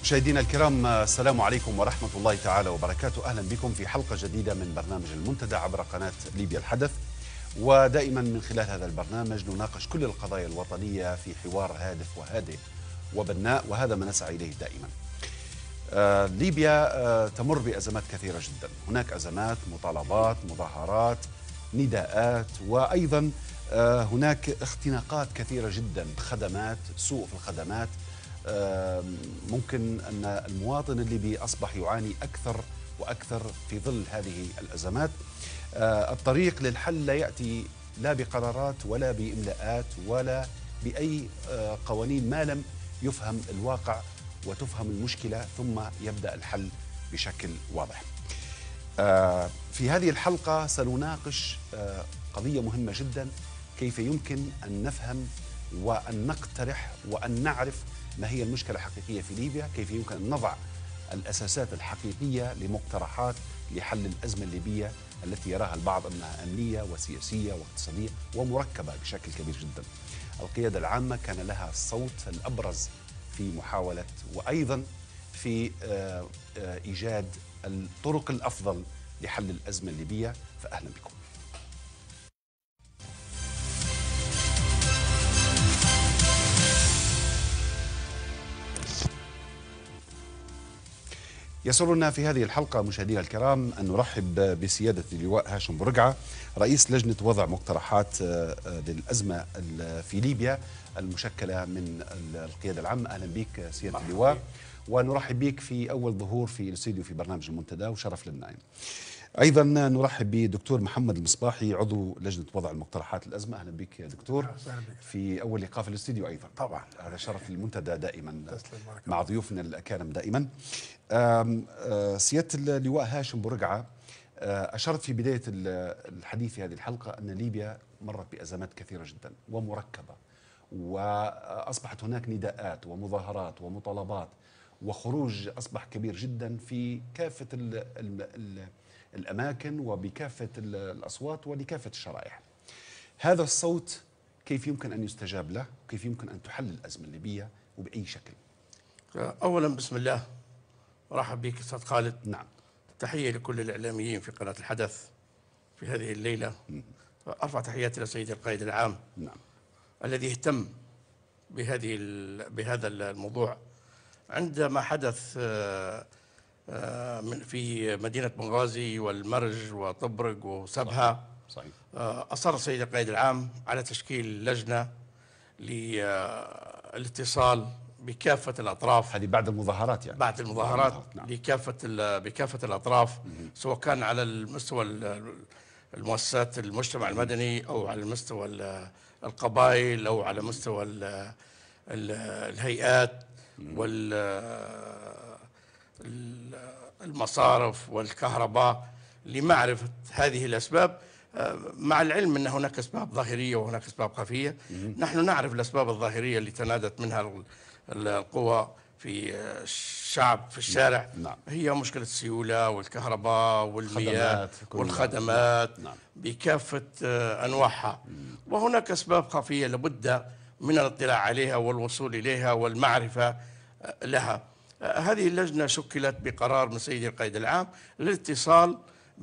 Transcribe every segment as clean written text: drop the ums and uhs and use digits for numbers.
مشاهدينا الكرام، السلام عليكم ورحمة الله تعالى وبركاته. أهلا بكم في حلقة جديدة من برنامج المنتدى عبر قناة ليبيا الحدث. ودائما من خلال هذا البرنامج نناقش كل القضايا الوطنية في حوار هادف وهادئ وبناء، وهذا ما نسعى إليه دائما. ليبيا تمر بأزمات كثيرة جدا. هناك أزمات، مطالبات، مظاهرات، نداءات، وأيضا هناك اختناقات كثيرة جدا، خدمات، سوء في الخدمات. ممكن أن المواطن الليبي أصبح يعاني أكثر وأكثر في ظل هذه الأزمات. الطريق للحل لا يأتي لا بقرارات ولا بإملاءات ولا بأي قوانين ما لم يفهم الواقع وتفهم المشكلة ثم يبدأ الحل بشكل واضح. في هذه الحلقة سنناقش قضية مهمة جدا، كيف يمكن أن نفهم وأن نقترح وأن نعرف ما هي المشكلة الحقيقية في ليبيا، كيف يمكن أن نضع الأساسات الحقيقية لمقترحات لحل الأزمة الليبية التي يراها البعض أنها أمنية وسياسية واقتصادية ومركبة بشكل كبير جدا. القيادة العامة كان لها الصوت الأبرز في محاولة وأيضا في إيجاد الطرق الأفضل لحل الأزمة الليبية، فأهلا بكم. يسرنا في هذه الحلقة مشاهدينا الكرام أن نرحب بسيادة اللواء هاشم برقعة، رئيس لجنة وضع مقترحات للأزمة في ليبيا المشكلة من القيادة العامة. أهلا بك سيادة اللواء، ونرحب بك في أول ظهور في الاستوديو في برنامج المنتدى، وشرف لنا. أيضا نرحب بدكتور محمد المصباحي، عضو لجنة وضع المقترحات الأزمة. أهلا بك يا دكتور في أول لقاء في الاستوديو. أيضا طبعا هذا شرف للمنتدى دائما مع ضيوفنا الأكارم دائما. سيادة اللواء هاشم برقعة، أشرت في بداية الحديث في هذه الحلقة أن ليبيا مرت بأزمات كثيرة جدا ومركبة، وأصبحت هناك نداءات ومظاهرات ومطالبات، وخروج أصبح كبير جدا في كافة الأماكن وبكافة الأصوات ولكافة الشرائح. هذا الصوت كيف يمكن أن يستجاب له؟ وكيف يمكن أن تحل الأزمة الليبية وبأي شكل؟ أولا بسم الله، مرحب بك أستاذ خالد. نعم. تحية لكل الإعلاميين في قناة الحدث في هذه الليلة. أرفع تحياتي لسيدي القائد العام. نعم. الذي اهتم بهذا الموضوع عندما حدث في مدينة بنغازي والمرج وطبرق وسبها. صحيح. أصر سيد القائد العام على تشكيل لجنة للاتصال بكافة الأطراف. هذه بعد المظاهرات يعني؟ بعد المظاهرات. نعم. بكافة الأطراف، سواء كان على المستوى المؤسسات المجتمع المدني أو على مستوى القبائل أو على مستوى الهيئات والمصارف والكهرباء، لمعرفة هذه الأسباب، مع العلم أن هناك أسباب ظاهرية وهناك أسباب خفية. نحن نعرف الأسباب الظاهرية اللي تنادت منها القوى في الشعب في الشارع. نعم. هي مشكلة السيولة والكهرباء والمياه والخدمات. نعم. بكافة أنواعها. وهناك أسباب خفية لابد من الاطلاع عليها والوصول إليها والمعرفة لها. هذه اللجنة شكلت بقرار من سيدي القائد العام للاتصال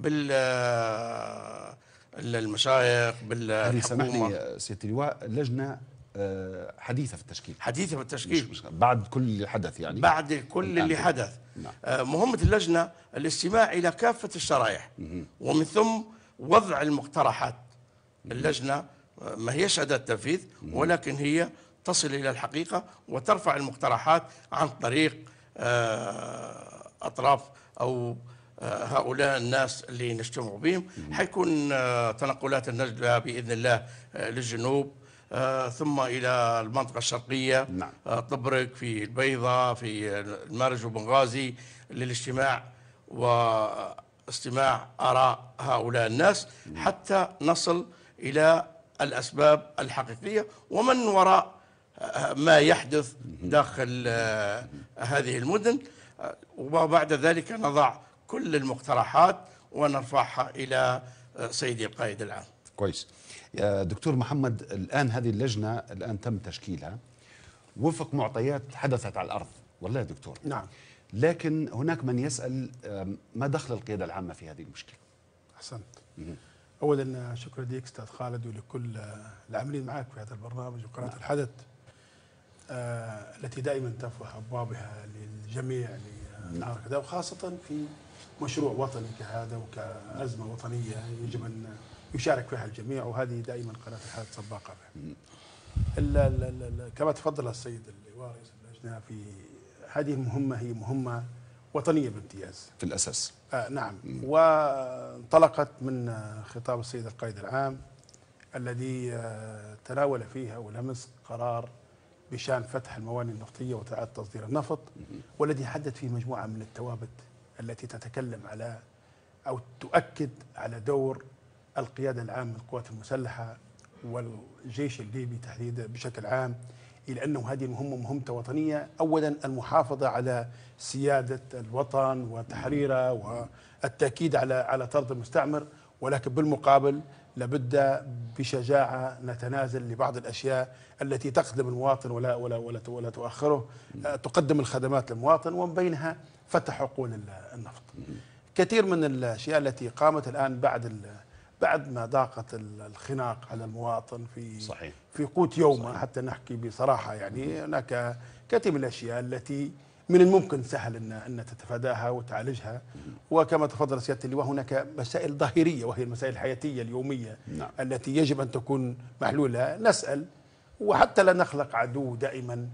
بالمشايخ بالحكومة. سامحني سيادة اللواء، اللجنة حديثة في التشكيل. حديثة في التشكيل بعد كل حدث يعني؟ بعد كل اللي حدث. نعم. مهمة اللجنة الاستماع إلى كافة الشرائح ومن ثم وضع المقترحات. اللجنة ما هيش أداة تنفيذ، ولكن هي تصل إلى الحقيقة وترفع المقترحات عن طريق أطراف أو هؤلاء الناس اللي نجتمع بهم. حيكون تنقلات النجدة بإذن الله للجنوب، ثم إلى المنطقة الشرقية. نعم. طبرق، في البيضة، في المرج وبنغازي، للاجتماع واستماع آراء هؤلاء الناس حتى نصل إلى الأسباب الحقيقية ومن وراء ما يحدث داخل هذه المدن، وبعد ذلك نضع كل المقترحات ونرفعها إلى سيدي القائد العام. كويس. يا دكتور محمد، الآن هذه اللجنة الآن تم تشكيلها وفق معطيات حدثت على الأرض والله يا دكتور. نعم. لكن هناك من يسأل ما دخل القيادة العامة في هذه المشكلة؟ أحسنت. أولا شكرا لك أستاذ خالد ولكل العاملين معك في هذا البرنامج وقناة الحدث التي دائما تفتح أبوابها للجميع للمعركة، وخاصة في مشروع وطني كهذا وكأزمة وطنية يجب أن يشارك فيها الجميع، وهذه دائما قناة الحدث سباقة فيها. كما تفضل السيد اللواء رئيس اللجنة، في هذه المهمة هي مهمة وطنية بامتياز في الأساس. نعم. وانطلقت من خطاب السيد القائد العام الذي تناول فيها ولمس قرار بشأن فتح الموانئ النفطية وإعادة تصدير النفط، والذي حدد فيه مجموعة من الثوابت التي تتكلم على أو تؤكد على دور القيادة العامة للقوات المسلحة والجيش الليبي تحديدا بشكل عام، إلى أنه هذه المهمة مهمة وطنية. أولا المحافظة على سيادة الوطن وتحريره والتأكيد على طرد المستعمر، ولكن بالمقابل لابد بشجاعة نتنازل لبعض الأشياء التي تخدم المواطن ولا تؤخره، تقدم الخدمات للمواطن، ومن بينها فتح حقول النفط. كثير من الأشياء التي قامت الآن بعد ما ضاقت الخناق على المواطن في قوت يومه، حتى نحكي بصراحة، يعني هناك كثير من الأشياء التي من الممكن سهل أن تتفاداها وتعالجها. وكما تفضل سيادة اللواء هناك مسائل ظاهرية وهي المسائل الحياتية اليومية التي يجب أن تكون محلولة. نسأل وحتى لا نخلق عدو دائما،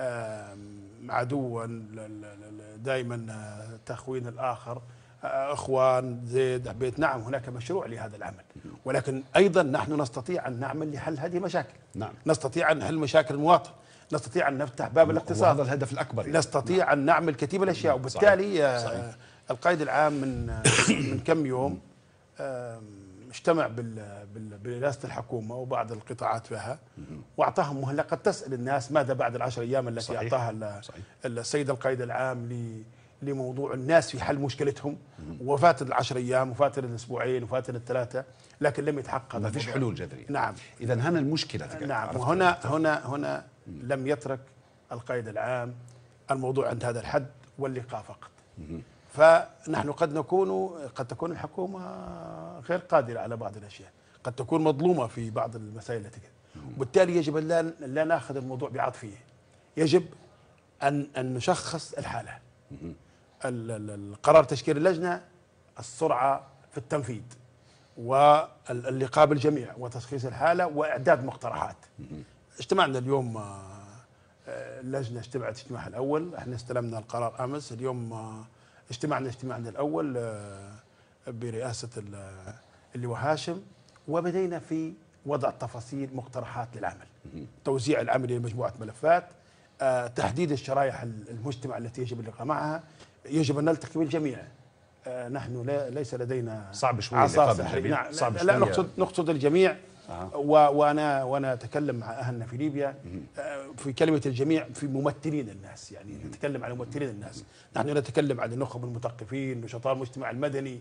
عدوا دائما تخوين الآخر، اخوان زيد عبيد. نعم هناك مشروع لهذا العمل، ولكن ايضا نحن نستطيع ان نعمل لحل هذه المشاكل. نعم. نستطيع ان نحل مشاكل المواطن، نستطيع ان نفتح باب الاقتصاد، وهذا الهدف الاكبر يعني. نستطيع ان نعمل كثير من الاشياء. وبالتالي صحيح. القائد العام من كم يوم اجتمع برئاسة الحكومة وبعض القطاعات فيها، واعطاهم مهلة. قد تسأل الناس ماذا بعد ال10 ايام التي صحيح. اعطاها السيد القائد العام لموضوع الناس في حل مشكلتهم، وفات ال10 ايام وفات الاسبوعين وفات ال3، لكن لم يتحقق، ما فيش حلول جذريه. نعم. اذا هنا المشكله. نعم. وهنا لم يترك القائد العام الموضوع عند هذا الحد واللقاء فقط. فنحن قد تكون الحكومه غير قادره على بعض الاشياء، قد تكون مظلومه في بعض المسائل التي وبالتالي يجب ان لا ناخذ الموضوع بعاطفيه، يجب ان نشخص الحاله. القرار تشكيل اللجنة، السرعة في التنفيذ واللقاء بالجميع وتشخيص الحالة وإعداد مقترحات. اجتمعنا اليوم، اللجنة اجتمعت اجتماعها الأول، احنا استلمنا القرار أمس. اليوم اجتمعنا الأول برئاسة اللواء هاشم، وبدينا في وضع تفاصيل مقترحات للعمل، توزيع العمل إلى مجموعة ملفات، تحديد الشرائح المجتمع التي يجب اللقاء معها. يجب أن نلتقي بالجميع. نحن ليس لدينا صعب شوي اللقاء بالجميع. نعم. صعب لا نقصد الجميع. وانا اتكلم مع اهلنا في ليبيا في كلمه الجميع في ممثلين الناس، يعني نتكلم عن ممثلين الناس. نحن نتكلم عن النخب المثقفين، نشطاء المجتمع المدني،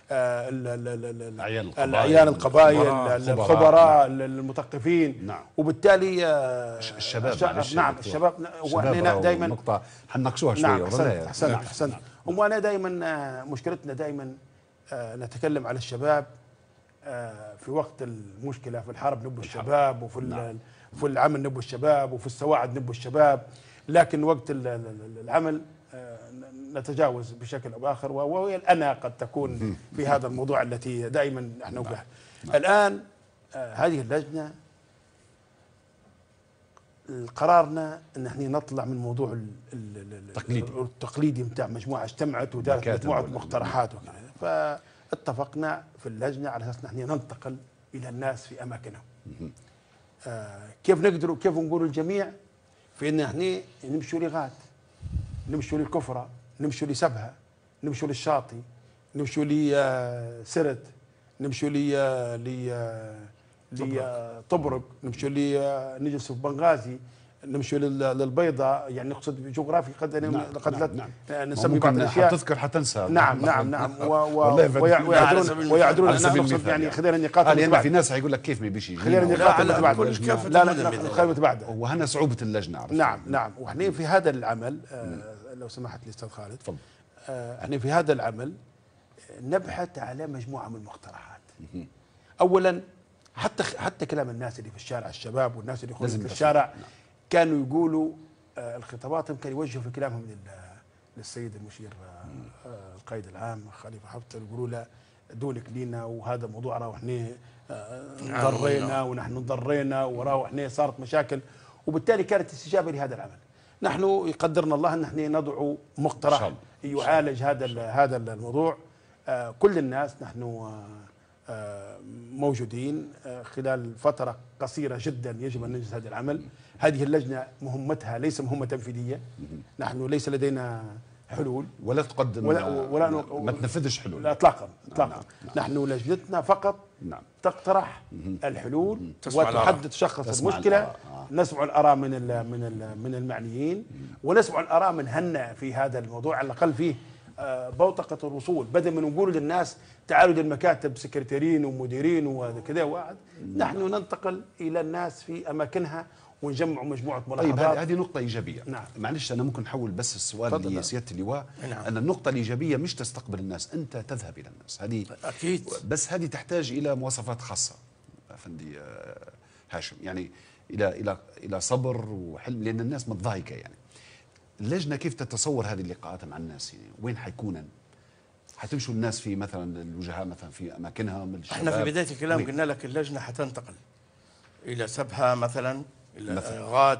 الأعيان القبائل، الخبراء، المثقفين. نعم. وبالتالي الشباب. نعم الشباب. واحنا دائما نقطة حنناقشوها شوية. نعم. أحسنت. وانا دائما مشكلتنا دائما نتكلم على الشباب في وقت المشكلة، في الحرب نبو الشباب، وفي العمل نبو الشباب، وفي السواعد نبو الشباب، لكن وقت العمل نتجاوز بشكل أو آخر، وهي الأنا قد تكون في هذا الموضوع التي دائما نحن نوجه. الآن هذه اللجنة قرارنا أن احنا نطلع من موضوع التقليدي بتاع مجموعة اجتمعت ودارت مجموعة مقترحات وكذا. فاتفقنا في اللجنة على أساس نحن ننتقل إلى الناس في أماكنهم. كيف نقول الجميع في أن احنا نمشوا لغات، نمشوا للكفرة، نمشوا لسبها، نمشوا للشاطئ، نمشوا لسرت، نمشوا لطبرق، نمشوا نجلس في بنغازي، نمشوا للبيضاء. يعني نقصد جغرافي قد نسمي بعض الاشياء. تذكر حتنسى. نعم. ويعدلون نقصد يعني خلينا النقاط اللي في ناس هيقول لك كيف ما بيجي. خلينا النقاط اللي بعد. لا خلينا بعد وهنا صعوبة اللجنة. نعم. واحنا في هذا العمل لو سمحت لي استاذ خالد. تفضل. احنا في هذا العمل نبحث على مجموعه من المقترحات. اولا حتى كلام الناس اللي في الشارع، الشباب والناس اللي يخرجون في الشارع كانوا يقولوا الخطابات يمكن يوجهوا في كلامهم للسيد المشير القائد العام خليفه حفتر، يقولوا له دونك لينا وهذا موضوع راه احنا ضرينا ونحن ضرينا وراه احنا صارت مشاكل، وبالتالي كانت استجابه لهذا العمل. نحن يقدرنا الله ان احنا نضع مقترح يعالج هذا الموضوع. كل الناس نحن موجودين خلال فترة قصيرة جدا يجب أن ننجز هذا العمل. هذه اللجنة مهمتها ليس مهمة تنفيذية، نحن ليس لدينا حلول ولا تقدم ولا ما تنفذش حلول. لا اطلاقا اطلاقا. نحن لجنتنا فقط تقترح الحلول وتحدد شخص المشكلة. نسمع الآراء من المعنيين ونسمع الآراء من هن في هذا الموضوع، على الأقل فيه بوتقة الوصول، بدل من نقول للناس تعالوا للمكاتب سكرتيرين ومديرين وكذا نحن ننتقل إلى الناس في أماكنها ونجمع مجموعة ملاحظات. طيب هذه نقطة إيجابية. نعم. معلش أنا ممكن نحول بس السؤال لسيادة اللواء. نعم. أن النقطة الإيجابية مش تستقبل الناس، أنت تذهب إلى الناس، هذه أكيد، بس هذه تحتاج إلى مواصفات خاصة أفندي هاشم، يعني إلى صبر وحلم، لأن الناس متضايقة. يعني اللجنة كيف تتصور هذه اللقاءات مع الناس؟ يعني وين حيكون؟ حتمشوا الناس في مثلا الوجهاء مثلا في أماكنهم؟ احنا في بداية الكلام قلنا لك اللجنة حتنتقل إلى سبها مثلا، إلى غاد،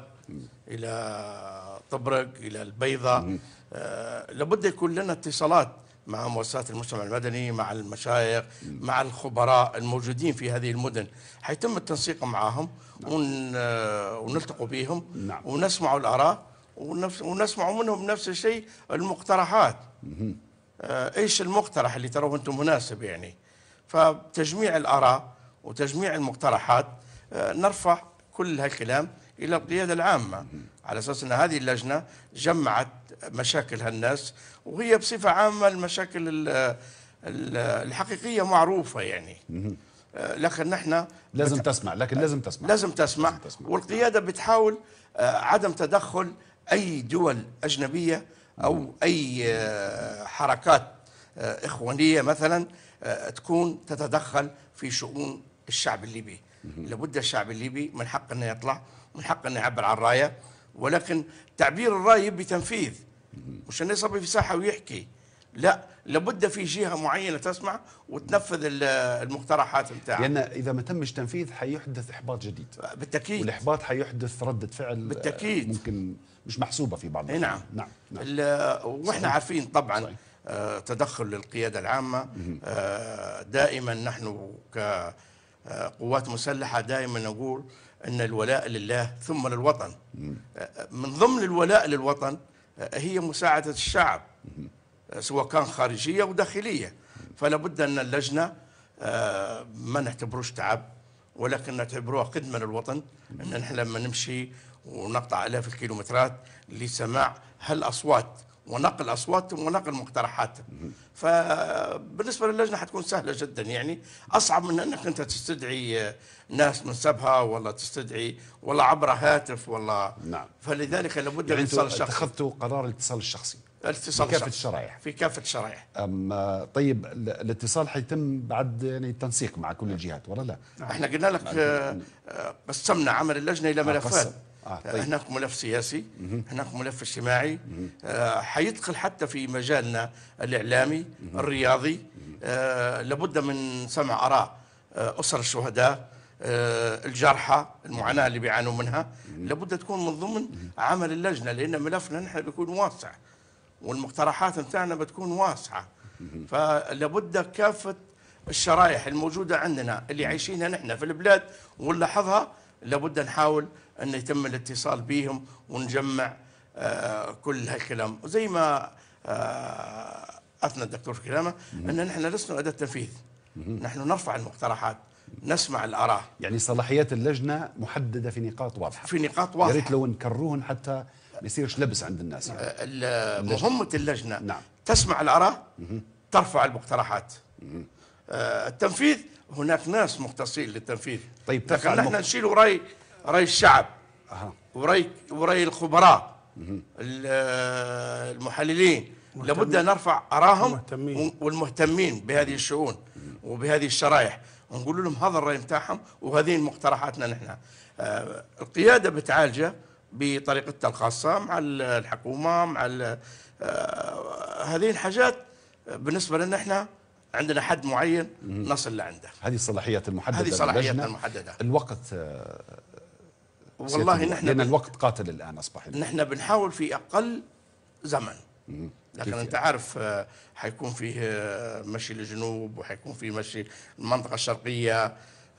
إلى طبرق، إلى البيضة. لابد يكون لنا اتصالات مع مؤسسات المجتمع المدني، مع المشايخ، مع الخبراء الموجودين في هذه المدن. حيتم التنسيق معهم ونلتقوا بهم ونسمع الآراء ونسمع منهم نفس الشيء المقترحات. ايش المقترح اللي تروه انتم مناسب؟ يعني فتجميع الآراء وتجميع المقترحات نرفع كل هالكلام إلى القيادة العامة، على أساس أن هذه اللجنة جمعت مشاكل هالناس، وهي بصفة عامة المشاكل الحقيقية معروفة يعني. لكن نحن لازم تسمع، لازم تسمع. والقيادة بتحاول عدم تدخل أي دول أجنبية أو أي حركات إخوانية مثلا تكون تتدخل في شؤون الشعب الليبي. لابد الشعب الليبي من حق أنه يطلع، من حق أنه يعبر عن رايه، ولكن تعبير الرأي يبي تنفيذ، مش أنه يصبي في ساحة ويحكي. لا، لابد في جهة معينة تسمع وتنفذ المقترحات نتاعها، لأن إذا ما تمش تنفيذ حيحدث إحباط جديد بالتأكيد، والإحباط حيحدث ردة فعل بالتأكيد ممكن مش محسوبة في بعض الأحيان. نعم. وإحنا عارفين طبعا تدخل القيادة العامة. دائما نحن كقوات مسلحة دائما نقول أن الولاء لله ثم للوطن. من ضمن الولاء للوطن هي مساعدة الشعب، سواء كان خارجية أو داخلية. فلا بد أن اللجنة ما نعتبروش تعب، ولكن نعتبروها خدمة للوطن. أن نحن لما نمشي ونقطع آلاف الكيلومترات لسماع هالأصوات ونقل أصواتهم ونقل مقترحاتهم. فبالنسبة للجنة حتكون سهلة جدا، يعني أصعب من أنك أنت تستدعي ناس من سبها ولا تستدعي ولا عبر هاتف ولا. نعم. فلذلك لابد يعني من الاتصال الشخصي. اتخذتوا قرار الاتصال الشخصي الاتصال في كافة الشرائح. في كافة الشرائح. طيب الاتصال حيتم بعد يعني التنسيق مع كل الجهات ولا لا؟ احنا قلنا لك قسمنا عمل اللجنة إلى ملفات. طيب. هناك ملف سياسي، هناك ملف اجتماعي، حيدخل حتى في مجالنا الإعلامي الرياضي. لابد من سمع آراء أسر الشهداء، الجرحى، المعاناة اللي بيعانوا منها. لابد تكون من ضمن عمل اللجنة، لأن ملفنا نحن بيكون واسع والمقترحات نتاعنا بتكون واسعة. فلابد كافة الشرائح الموجودة عندنا اللي عايشينها نحن في البلاد ونلاحظها، لابد نحاول أن يتم الاتصال بهم ونجمع كل هالكلام. وزي ما أثنى الدكتور في كلامه أن نحن لسنا أداة تنفيذ، نحن نرفع المقترحات، نسمع الآراء. يعني صلاحيات اللجنة محددة في نقاط واضحة. في نقاط واضحة. يا ريت لو نكرروهن حتى ما يصيرش لبس عند الناس. يعني مهمة اللجنة نعم. تسمع الآراء، ترفع المقترحات. التنفيذ هناك ناس مختصين للتنفيذ. طيب لكن نحن نشيل رأي الشعب ورأي الخبراء المحللين لابد أن نرفع أراهم المهتمين. والمهتمين بهذه الشؤون وبهذه الشرائح، ونقول لهم هذا الرأي متاعهم وهذه مقترحاتنا نحن. القيادة بتعالجه بطريقتها الخاصة مع الحكومة مع هذه الحاجات. بالنسبة لنا احنا عندنا حد معين نصل لعنده. هذه الصلاحيات المحددة، هذه صلاحياتنا المحددة. الوقت والله نحن لأن الوقت قاتل الآن أصبح. نحن بنحاول في أقل زمن، لكن أنت عارف حيكون فيه مشي للجنوب وحيكون فيه مشي المنطقة الشرقية،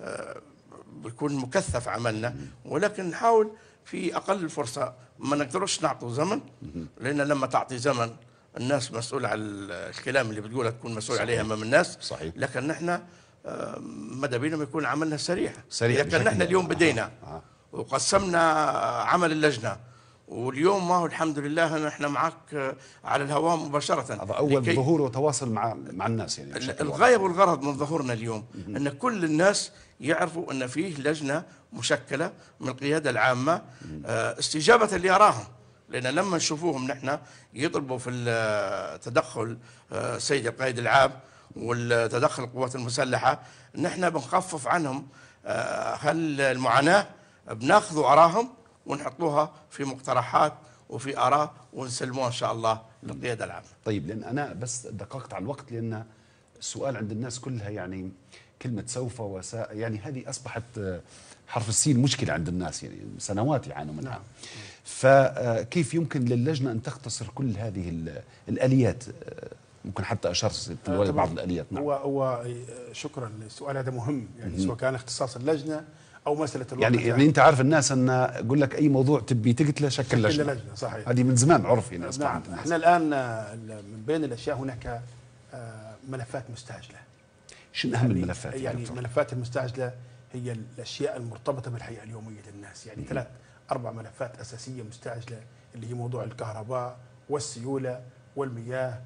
بيكون مكثف عملنا، ولكن نحاول في أقل الفرصة. ما نقدرش نعطوا زمن، لأن لما تعطي زمن الناس مسؤولة على الكلام اللي بتقوله تكون مسؤول عليها أمام الناس. صحيح. لكن نحن ماذا بينا يكون عملنا سريع. لكن نحن اليوم بدينا وقسمنا عمل اللجنة، واليوم ما هو الحمد لله نحن معك على الهواء مباشرة. هذا أول ظهور وتواصل مع الناس يعني. الغاية والغرض من ظهورنا اليوم أن كل الناس يعرفوا أن فيه لجنة مشكلة من القيادة العامة استجابة لآرائهم. لأن لما نشوفوهم نحن يطلبوا في التدخل سيد القائد العام والتدخل القوات المسلحة، نحن بنخفف عنهم المعاناة، بناخذوا آراءهم ونحطوها في مقترحات وفي آراء ونسلموها إن شاء الله للقيادة العامة. طيب، لأن أنا بس دققت على الوقت، لأن السؤال عند الناس كلها يعني كلمة سوف وساء، يعني هذه أصبحت حرف السين مشكلة عند الناس، يعني سنوات يعانوا منها. فكيف يمكن للجنة أن تختصر كل هذه الآليات؟ ممكن حتى أشرت بعض الآليات. نعم. هو شكرا، السؤال هذا مهم، يعني سواء كان اختصاص اللجنة أو مسألة الوقت. يعني أنت عارف الناس أن أقول لك أي موضوع تبي تقتله شكل لجنة. صحيح. هذه من زمان عرف يعني. نعم. احنا الآن من بين الأشياء هناك ملفات مستعجلة. شنو أهم الملفات؟ يعني الملفات المستعجلة هي الأشياء المرتبطة بالحياة اليومية للناس، يعني 3-4 ملفات أساسية مستعجلة، اللي هي موضوع الكهرباء والسيولة والمياه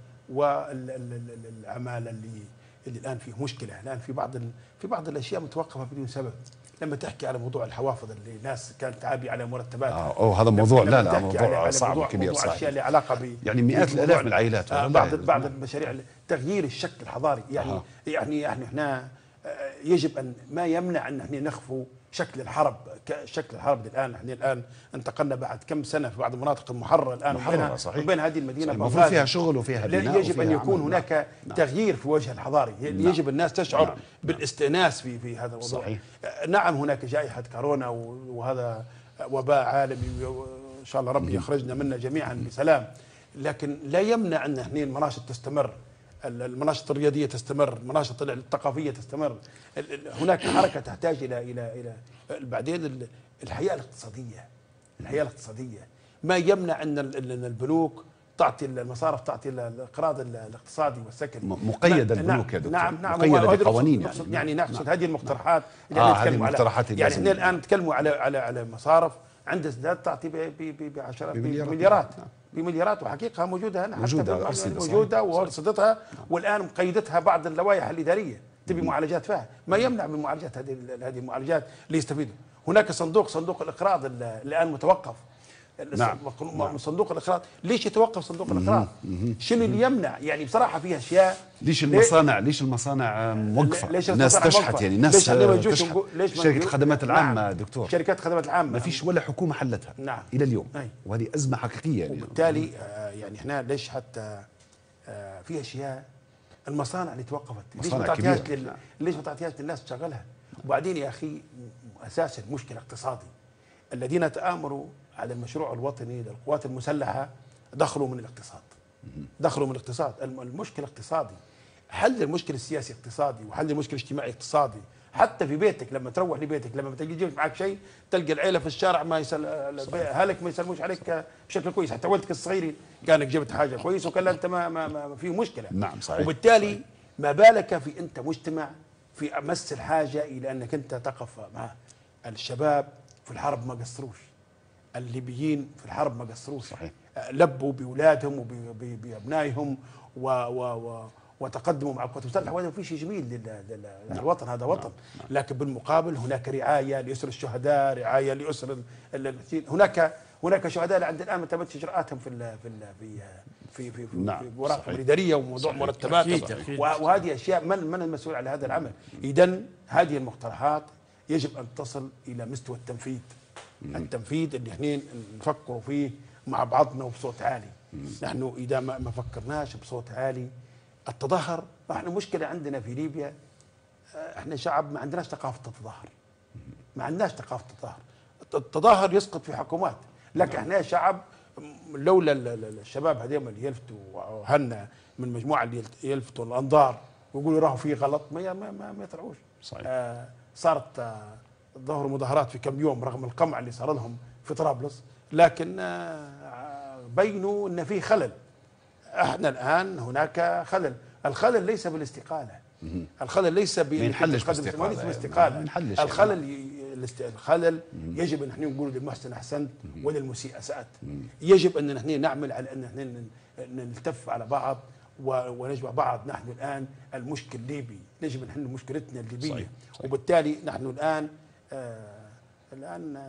والعمالة اللي الآن فيه مشكلة. الآن في بعض الأشياء متوقفة بدون سبب. لما تحكي على موضوع الحوافظ اللي الناس كانت تعبي على مرتباتها، هذا موضوع لا موضوع صعب كبير. موضوع أشياء اللي علاقة يعني مئات الآلاف من العائلات. بعض المشاريع تغيير الشكل الحضاري، يعني احنا يجب ان ما يمنع ان احنا نخفو شكل الحرب. شكل الحرب الان احنا الان انتقلنا بعد كم سنه في بعض المناطق المحرره الان وبين هذه المدينه المفروض فيها شغل وفيها بناء. يجب ان يكون هناك تغيير في الوجه الحضاري. يجب الناس تشعر بالاستئناس في هذا الموضوع. صحيح. نعم، هناك جائحه كورونا وهذا وباء عالمي، وان شاء الله ربي يخرجنا منه جميعا بسلام، لكن لا يمنع ان احنا المناشط تستمر، المناشط الرياضيه تستمر، المناشط الثقافيه تستمر. هناك حركه تحتاج الى بعدين الحياه الاقتصاديه. ما يمنع ان البنوك تعطي، المصارف تعطي الاقراض الاقتصادي والسكني مقيده البنوك يا دكتور. نعم مقيده بقوانين. يعني نقصد هذه المقترحات اللي نتكلم عليها. يعني احنا الان نتكلموا على مصارف عند ازداد تعطي بعشرات بمليارات، وحقيقه موجوده هنا، موجوده وارصدتها، والان مقيدتها بعض اللوائح الاداريه تبي معالجات فيها. ما يمنع من معالجات هذه المعالجات ليستفيدوا. هناك صندوق الاقراض الان متوقف. نعم. صندوق الاقراض ليش يتوقف صندوق الاقراض؟ شنو اللي يمنع؟ يعني بصراحه فيها اشياء. ليش المصانع موقفه؟ ليش الناس تشحت، يعني الناس شركه الخدمات العامه دكتور، شركات الخدمات العامه ما فيش ولا حكومه حلتها. نعم. الى اليوم. وهذه ازمه حقيقيه يعني. وبالتالي يعني احنا ليش حتى في اشياء المصانع اللي توقفت، ليش ما تعطيهاش للناس تشغلها؟ وبعدين يا اخي اساس المشكله اقتصادي. الذين تآمروا على المشروع الوطني للقوات المسلحة دخلوا من الاقتصاد. المشكلة اقتصادي. حل المشكلة السياسي اقتصادي، وحل المشكلة الاجتماعي اقتصادي. حتى في بيتك لما تروح لبيتك، لما تجيب معك شيء تلقى العيلة في الشارع ما اهلك ما يسلموش عليك بشكل كويس، حتى ولدك الصغير كانك جبت حاجة كويس وكان انت ما في مشكلة. نعم صحيح. وبالتالي ما بالك في انت مجتمع في امس الحاجة الى انك انت تقف معه. الشباب في الحرب ما قصروش، الليبيين في الحرب ما قصروش. صحيح. لبوا باولادهم وبابنائهم وتقدموا مع القوات المسلحه، وهذا في شيء جميل للوطن، هذا وطن. لكن بالمقابل هناك رعايه لاسر الشهداء، رعايه لاسر هناك شهداء عند الان ما تمتش اجراءاتهم في اوراقهم الاداريه وموضوع مرتباتهم، وهذه اشياء من المسؤول على هذا العمل؟ اذا هذه المقترحات يجب ان تصل الى مستوى التنفيذ. التنفيذ اللي احنا نفكروا فيه مع بعضنا وبصوت عالي. نحن اذا ما فكرناش بصوت عالي، التظاهر، احنا مشكله عندنا في ليبيا، احنا شعب ما عندناش ثقافه التظاهر، ما عندناش ثقافه التظاهر. التظاهر يسقط في حكومات، لكن احنا شعب لولا الشباب هذول اللي يلفتوا وهنا من المجموعه اللي يلفتوا الانظار ويقولوا راهو في غلط، ما يطلعوش. صحيح. صارت ظهر مظاهرات في كم يوم رغم القمع اللي صار لهم في طرابلس، لكن بينوا ان في خلل. احنا الان هناك خلل، الخلل ليس بالاستقاله، الخلل ليس بالاستقاله، الخلل يجب ان احنا نقول للمحسن احسنت وللمسيء اسأت. يجب ان احنا نعمل على ان احنا نلتف على بعض ونجمع بعض. نحن الان المشكل ليبي، يجب ان نحل مشكلتنا الليبيه. صحيح. وبالتالي نحن الان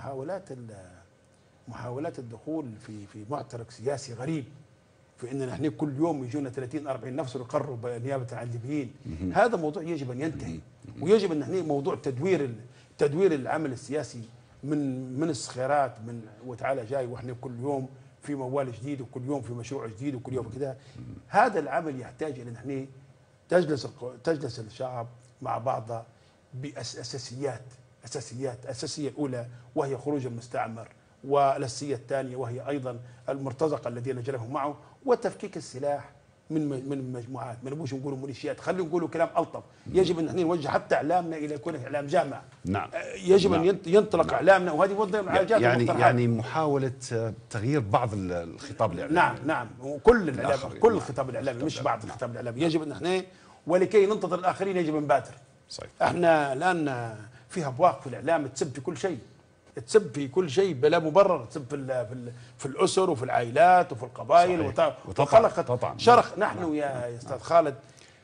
محاولات الدخول في معترك سياسي غريب، في ان نحن كل يوم يجونا 30 40 نفس يقرروا نيابه عن الليبيين. هذا موضوع يجب ان ينتهي، ويجب ان نحن موضوع تدوير العمل السياسي من الصخيرات وتعالى جاي واحنا كل يوم في موال جديد وكل يوم في مشروع جديد وكل يوم كذا. هذا العمل يحتاج الى ان احنا تجلس الشعب مع بعضها باساسيات. الاساسيه الاولى وهي خروج المستعمر، والاساسيه الثانيه وهي ايضا المرتزقه الذين نجلهم معه، وتفكيك السلاح من مجموعات. ما نبغوش نقولوا ميليشيات، خلينا نقولوا كلام الطف. يجب ان احنا نوجه حتى اعلامنا الى يكون اعلام جامع. نعم. يجب ان ينطلق اعلامنا، وهذه وضع يعني محاوله تغيير بعض الخطاب الاعلامي. نعم وكل الاعلام، كل الخطاب الاعلامي، مش بعض الخطاب الاعلامي. يجب ان احنا ولكي ننتظر الاخرين يجب ان نبادر. صحيح. احنا الان فيها ابواق في الاعلام تسب في كل شيء، تسب في كل شيء بلا مبرر، تسب في الاسر وفي العائلات وفي القبائل، وخلقت شرخ. نحن يا استاذ خالد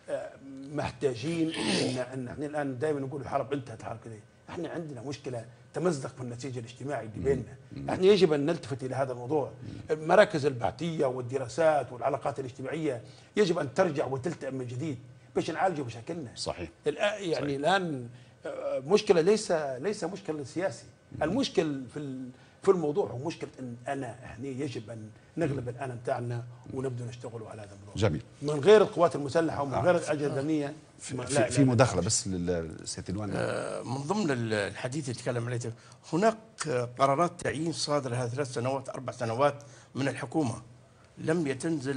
محتاجين ان احنا الان دائما نقول الحرب انتهت، الحرب كذا. احنا عندنا مشكله تمزق في النسيج الاجتماعي اللي بيننا. احنا يجب ان نلتفت الى هذا الموضوع. المراكز البحثيه والدراسات والعلاقات الاجتماعيه يجب ان ترجع وتلتئم من جديد باش نعالجوا مشاكلنا. صحيح. يعني صحيح. الان مشكله ليس مشكله سياسي. المشكل في الموضوع هو مشكله ان احنا يجب ان نغلب الان بتاعنا ونبدا نشتغلوا على هذا الموضوع. جميل. من غير القوات المسلحه ومن غير الاجهزه الامنيه. في مداخله بس للسيد الوان. من ضمن الحديث اللي تكلم عليه، هناك قرارات تعيين صادره هذه 3 سنوات 4 سنوات من الحكومه لم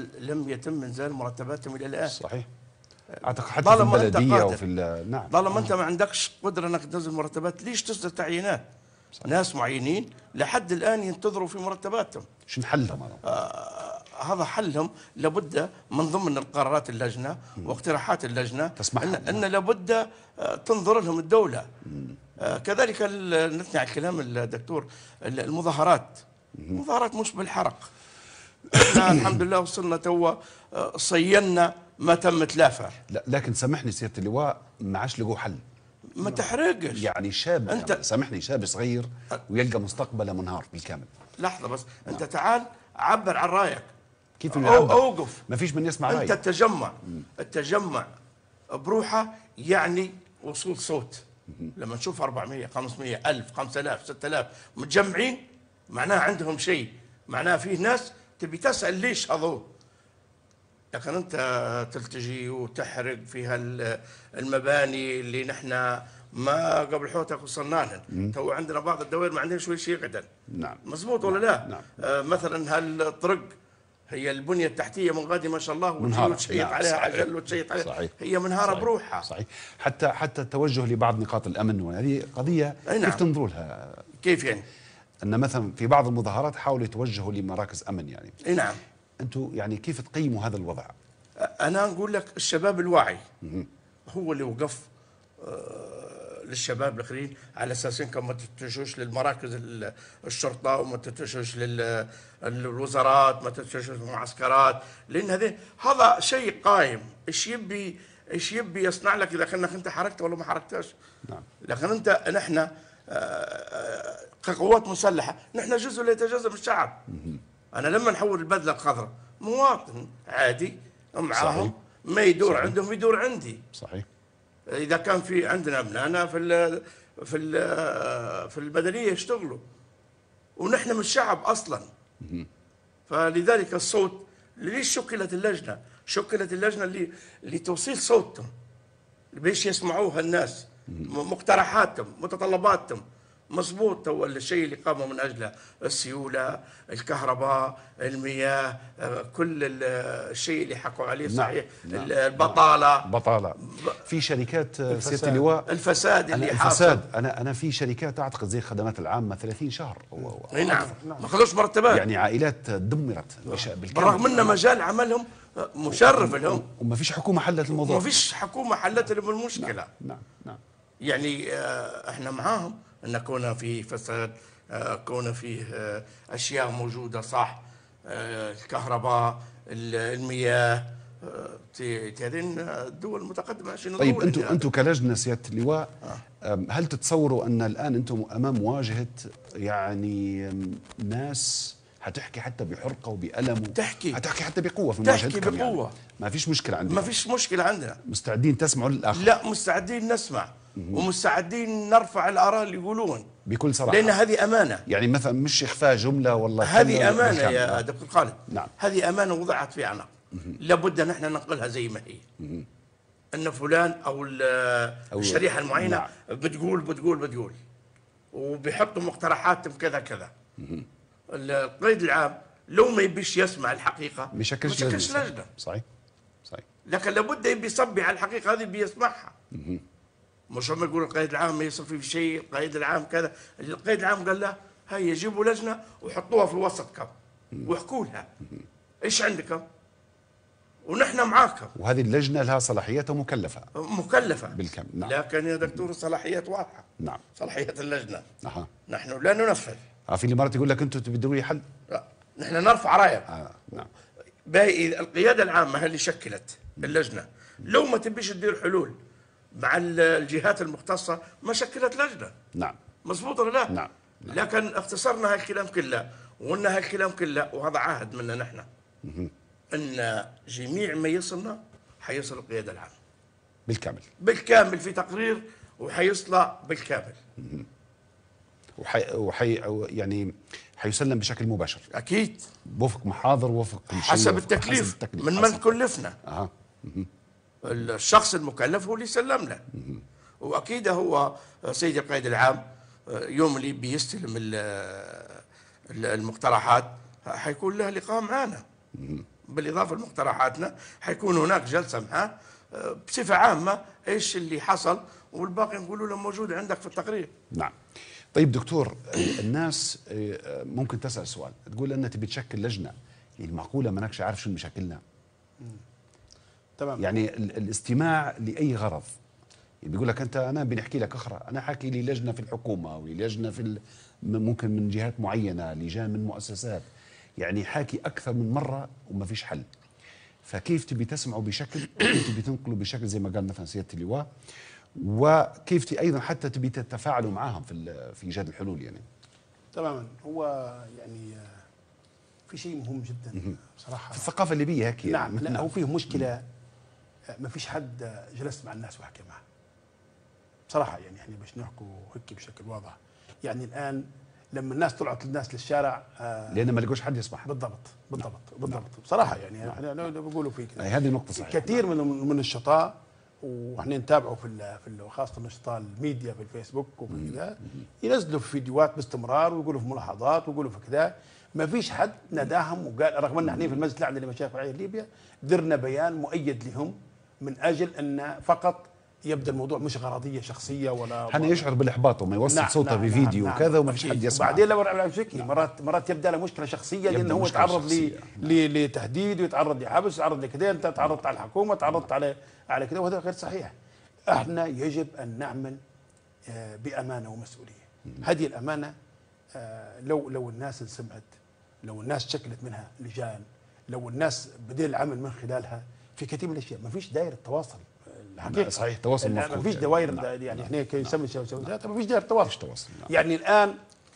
يتم انزال مرتباتهم الى الان. صحيح. اعتقد حتى في البلديه وفي نعم. طالما انت ما عندكش قدره انك تنزل مرتبات، ليش تصدر تعيينات؟ صحيح. ناس معينين لحد الان ينتظروا في مرتباتهم. شو حلهم؟ هذا حلهم. لابد من ضمن القرارات اللجنه واقتراحات اللجنه تسمح ان لابد تنظر لهم الدوله. كذلك نثني على كلام الدكتور، المظاهرات مش بالحرق. احنا الحمد لله وصلنا توا صينا ما تم تلافه. لا لكن سامحني سياده اللواء، ما عادش لقوا حل. ما تحرقش. يعني شاب، انت يعني سامحني، شاب صغير ويلقى مستقبله منهار بالكامل. لحظه بس. انت تعال عبر عن رايك. كيف اوقف. ما فيش من يسمع رايك. انت التجمع بروحه يعني وصول صوت. لما نشوف 400 500 1000 5000 6000 متجمعين، معناها عندهم شيء، معناها فيه ناس تبي تسال ليش هذول. لكن انت تلتجي وتحرق فيها المباني اللي نحن ما قبل حوتك وصلنا لهم. تو عندنا بعض الدوائر ما عندنا شيء غدا. نعم. مزبوط ولا لا؟ نعم. مثلا هالطرق، هي البنيه التحتيه من غادي ما شاء الله، وتشيط عليها عجل وتشيط عليها. صحيح. هي منهاره بروحها. صحيح. حتى التوجه لبعض نقاط الامن، وهذه قضيه نعم. كيف تنظروا لها؟ كيف يعني؟ ان مثلا في بعض المظاهرات حاولوا يتوجهوا لمراكز امن يعني. نعم. انتم يعني كيف تقيموا هذا الوضع؟ انا نقول لك الشباب الواعي هو اللي وقف للشباب الاخرين على اساس انكم ما تتجهوش للمراكز الشرطه وما تتجهوش للوزارات، ما تتجهوش للمعسكرات، لان هذا شيء قائم. ايش يبي يصنع لك اذا كانك انت حركت ولا ما حركتش؟ نعم. لكن نحن كقوات مسلحه نحن جزء لا يتجزا من الشعب. انا لما نحول البدله الخضراء مواطن عادي معاهم، ما يدور صحيح. عندهم يدور عندي. صحيح. اذا كان في عندنا ابنائنا في البدنيه يشتغلوا ونحن من الشعب اصلا. فلذلك الصوت، ليش شكلت اللجنه؟ شكلت اللجنه لتوصيل صوتهم باش يسمعوها الناس، مقترحاتهم، متطلباتهم مضبوط. هو الشيء اللي قاموا من اجله، السيوله، الكهرباء، المياه، كل الشيء اللي حكوا عليه صحيح. نعم. البطاله في شركات سياده اللواء، الفساد اللي حاصل. انا في شركات اعتقد زي الخدمات العامه 30 شهر نعم ما خذوش مرتبات، يعني عائلات دمرت بالرغم ان مجال عملهم مشرف لهم، وما فيش حكومه حلت الموضوع، ما فيش حكومه حلت لهم المشكله. نعم. يعني احنا معاهم ان كون في فساد، كون فيه اشياء موجوده صح، الكهرباء، المياه، هذين الدول المتقدمه. طيب انتم كلجنه سياده اللواء، هل تتصوروا ان الان انتم امام مواجهه يعني ناس هتحكي حتى بحرقه وبألم، هتحكي حتى بقوه في مواجهتكم؟ تحكي بقوه، يعني ما فيش مشكله عندنا، ما فيش مشكله عندنا. مستعدين تسمعوا للاخر؟ لا، مستعدين نسمع ومستعدين نرفع الآراء اللي يقولون بكل صراحه، لان هذه امانه. يعني مثلا مش اخفاء جمله والله، هذه امانه يا دكتور خالد. نعم. هذه امانه وضعت في عنق، لابد ان احنا ننقلها زي ما هي. ان فلان او الشريحه المعينه نعم. بتقول وبيحطوا مقترحاتهم كذا. القيد العام لو ما يبيش يسمع الحقيقه ما يشكلش لجنه. صحيح. لكن لابد يبي يصبي على الحقيقه هذه بيسمعها. مش هم يقول القائد العام ما يصير فيه شيء، القائد العام كذا. القائد العام قال له هيا جيبوا لجنه وحطوها في وسطكم واحكوا لها ايش عندكم ونحن معاكم. وهذه اللجنه لها صلاحيات ومكلفه بالكامل. نعم. لكن يا دكتور الصلاحيات واضحه. نعم. صلاحيات اللجنه. نحن لا ننفذ. في اللي مرات يقول لك انتم تبدوا لي حل. لا، نحن نرفع رايه. نعم. باقي القياده العامه هي اللي شكلت اللجنه، لو ما تبيش تدير حلول مع الجهات المختصه ما شكلت لجنه. نعم. مظبوط ولا لا؟ نعم. لكن اختصرنا هالكلام كله وقلنا هالكلام كله، وهذا عهد منا نحن ان جميع ما يصلنا حيصل القياده العامه بالكامل في تقرير، وحيصلى بالكامل يعني حيسلم بشكل مباشر اكيد، وفق محاضر، وفق حسب التكليف من كلفنا. الشخص المكلف هو اللي سلمنا. واكيد هو سيد القائد العام يوم اللي بيستلم المقترحات حيكون له لقاء معنا، بالاضافه لمقترحاتنا حيكون هناك جلسه معاه بصفه عامه ايش اللي حصل، والباقي نقولوا له موجود عندك في التقرير. نعم. طيب دكتور، الناس ممكن تسال سؤال، تقول انك تبي تشكل لجنه، يعني معقوله ما انكش عارف شو مشاكلنا؟ تمام. يعني الاستماع لاي غرض، بيقول لك انت انا بنحكي لك اخرى، انا حاكي لي لجنه في الحكومه ولجنه في ممكن من جهات معينه، لجان من مؤسسات، يعني حاكي اكثر من مره وما فيش حل. فكيف تبي تسمعوا بشكل، وكيف تبي تنقلوا بشكل زي ما قال مثلا سياده اللواء، وكيف ايضا حتى تبي تتفاعلوا معاهم في ايجاد الحلول؟ يعني تماما. هو يعني في شيء مهم جدا بصراحه في الثقافه الليبيه هيك. نعم. لا، هو فيه مشكله، ما فيش حد جلست مع الناس وحكى معه بصراحه. يعني احنا باش نحكوا هيك بشكل واضح، يعني الان لما الناس طلعت الناس للشارع لان ما لقوش حد يسمع. بالضبط بصراحه. يعني احنا بقولوا فيك هذه نقطه صحيحه. كثير من النشطاء، واحنا نتابعه في خاصه النشطاء الميديا في الفيسبوك وفي كذا، ينزلوا في فيديوهات باستمرار ويقولوا في ملاحظات ويقولوا في كذا. ما فيش حد ناداهم وقال، رغم ان احنا في المجلس الاعلى لمشايخ رعايه ليبيا درنا بيان مؤيد لهم من اجل ان فقط يبدا الموضوع مش غرضيه شخصيه ولا حنا يشعر بالاحباط وما يوصل صوته بفيديو وكذا وما فيش حد يسمع. بعدين لو مرات يبدا له مشكله شخصيه، لانه هو يتعرض لتهديد ويتعرض لحبس، يتعرض لكذا، انت تعرضت على الحكومه، تعرضت على كذا، وهذا غير صحيح. احنا يجب ان نعمل بأمانة ومسؤولية. هذه الأمانة لو الناس انسمعت، لو الناس شكلت منها لجان، لو الناس بدأ العمل من خلالها في كثير من الأشياء، ما فيش دائرة تواصل الحقيقة. صحيح، تواصل مفقود. ما فيش دوائر نعم. يعني نعم. احنا كي نسمي ما فيش دائرة مفيش تواصل. تواصل. نعم. يعني الآن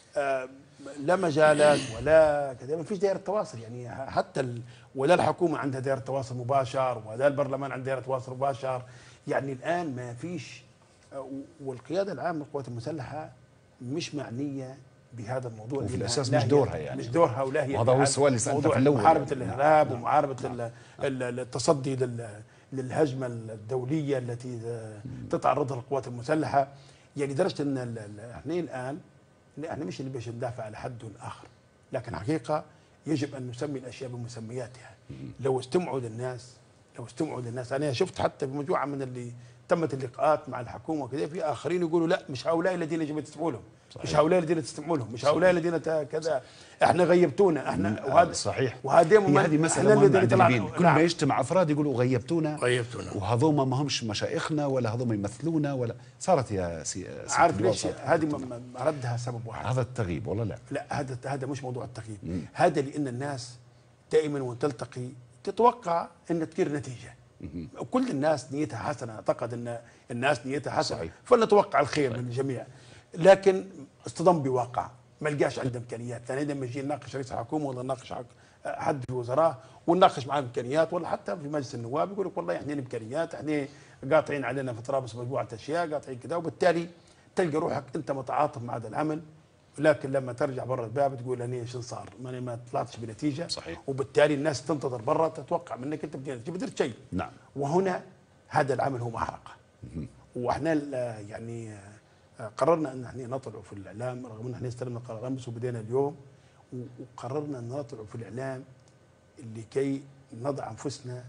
لا مجالات ولا كذا، ما فيش دائرة تواصل. يعني حتى ولا الحكومة عندها دائرة تواصل مباشر، ولا البرلمان عنده دائرة تواصل مباشر. يعني الآن ما فيش، والقيادة العامة للقوات المسلحة مش معنية بهذا الموضوع، وفي الأساس مش دورها، يعني مش دورها، ولا هي وهذا هو السؤال اللي سألته في الأول، محاربة يعني. الإرهاب. نعم. ومحاربة نعم. التصدي للهجمة الدولية التي تتعرضها القوات المسلحة. يعني لدرجة أن احنا الآن احنا مش اللي باش ندافع على حد آخر، لكن حقيقة يجب أن نسمي الأشياء بمسمياتها. لو استمعوا للناس، أنا شفت حتى بمجموعة من اللي تمت اللقاءات مع الحكومة وكذا، في آخرين يقولوا لا، مش هؤلاء الذين يجب أن تسمعوا لهم، مش هؤلاء الذين تستمعوا لهم، مش هؤلاء الذين كذا، احنا غيبتونا، احنا وهذا صحيح. وهذه هذه مسألة مهمة عند الليبيين. كل ما يجتمع أفراد يقولوا غيبتونا، وهذوما ما همش مشايخنا ولا هذوما يمثلونا ولا صارت يا عارف ليش هذه ردها سبب واحد؟ هذا التغييب ولا لا؟ هذا مش موضوع التغييب. هذا لأن الناس دائما وتلتقي تتوقع أن تدير نتيجة. كل الناس نيتها حسنة، أعتقد أن الناس نيتها حسنة. صحيح. فلنتوقع الخير من الجميع، لكن اصطدم بواقع ما لقاش عنده امكانيات. ثاني لما يجي نناقش رئيس الحكومه ولا نناقش حد في الوزراء ونناقش معاه امكانيات، ولا حتى في مجلس النواب يقول لك والله احنا امكانيات، احنا قاطعين علينا في طرابلس مجموعه اشياء، قاطعين كذا، وبالتالي تلقى روحك انت متعاطف مع هذا العمل، لكن لما ترجع برا الباب تقول انا شو صار؟ ما طلعتش بنتيجه. صحيح. وبالتالي الناس تنتظر برا، تتوقع منك انت بدرت شيء. نعم. وهنا هذا العمل هو محرقه. واحنا يعني قررنا ان احنا نطلع في الاعلام، رغم ان احنا استلمنا قرار امس وبدينا اليوم، وقررنا ان نطلع في الاعلام لكي نضع انفسنا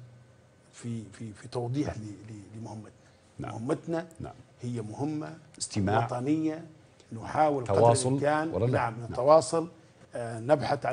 في توضيح لمهمتنا. نعم. مهمتنا نعم. هي مهمه استماع وطنيه، نحاول تواصل قدر الامكان نعم نتواصل، نبحث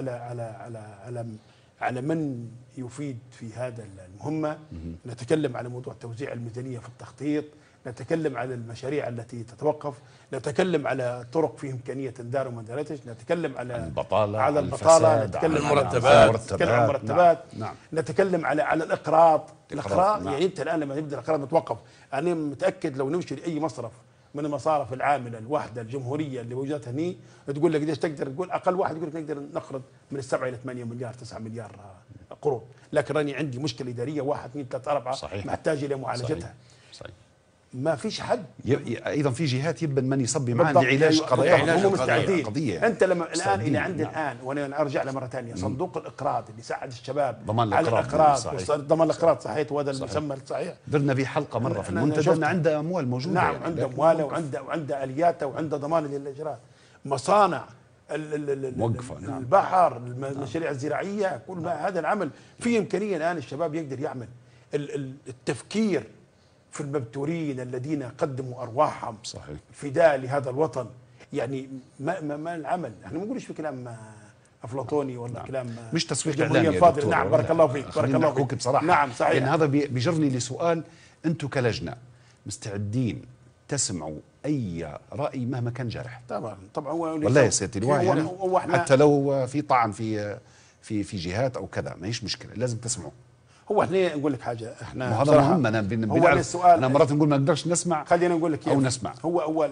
على من يفيد في هذا المهمه. نتكلم على موضوع توزيع الميزانيه في التخطيط، نتكلم على المشاريع التي تتوقف، نتكلم على طرق في إمكانية تندار وما اندارتش، نتكلم على البطالة، نتكلم على المرتبات، نعم. نتكلم على الإقراض. نعم. يعني أنت الآن لما يبدأ الإقراض متوقف، أنا متأكد لو نمشي لأي مصرف من المصارف العاملة الواحدة الجمهورية اللي موجودة هني، تقول لك قديش تقدر، تقول أقل واحد يقول لك نقدر نقرض من 7 إلى 8 مليار 9 مليار قروض، لكن راني عندي مشكلة إدارية 1 2 3 4 محتاج إلى معالجتها. صحيح. ما فيش حد ايضا في جهات يبن من يصبي معاه لعلاج قضايا هم مستعدين. قضية. انت لما الان الى عند الان، وانا ارجع له مره ثانيه، صندوق الاقراض اللي ساعد الشباب ضمان على الاقراض، ضمان الاقراض صحيح، وهذا المسمى صحيح. درنا به حلقه مره في المنتدى ان عنده اموال موجوده. نعم يعني عنده امواله وعنده الياته وعنده ضمان للاجراءات، مصانع موقفه. نعم. البحر، المشاريع الزراعيه، كل ما هذا العمل فيه امكانيه الان الشباب يقدر يعمل. التفكير في المبتورين الذين قدموا ارواحهم صحيح فداء لهذا الوطن، يعني ما العمل، احنا ما نقولش في كلام افلاطوني ولا نعم. كلام مش تسويق اعلامي يا دكتور. نعم بارك الله فيك، بارك الله فيك بصراحه. نعم صحيح. يعني هذا بيجرني لسؤال، انتم كلجنه مستعدين تسمعوا اي راي مهما كان جارح؟ طبعا والله يا سيدي الواحد يعني حتى لو في طعن في جهات او كذا، ما هيش مشكله، لازم تسمعوا. هو احنا نقول لك حاجه، احنا هذا مهم. انا مرات نقول ما نقدرش نسمع، خلينا نقول لك او نسمع. هو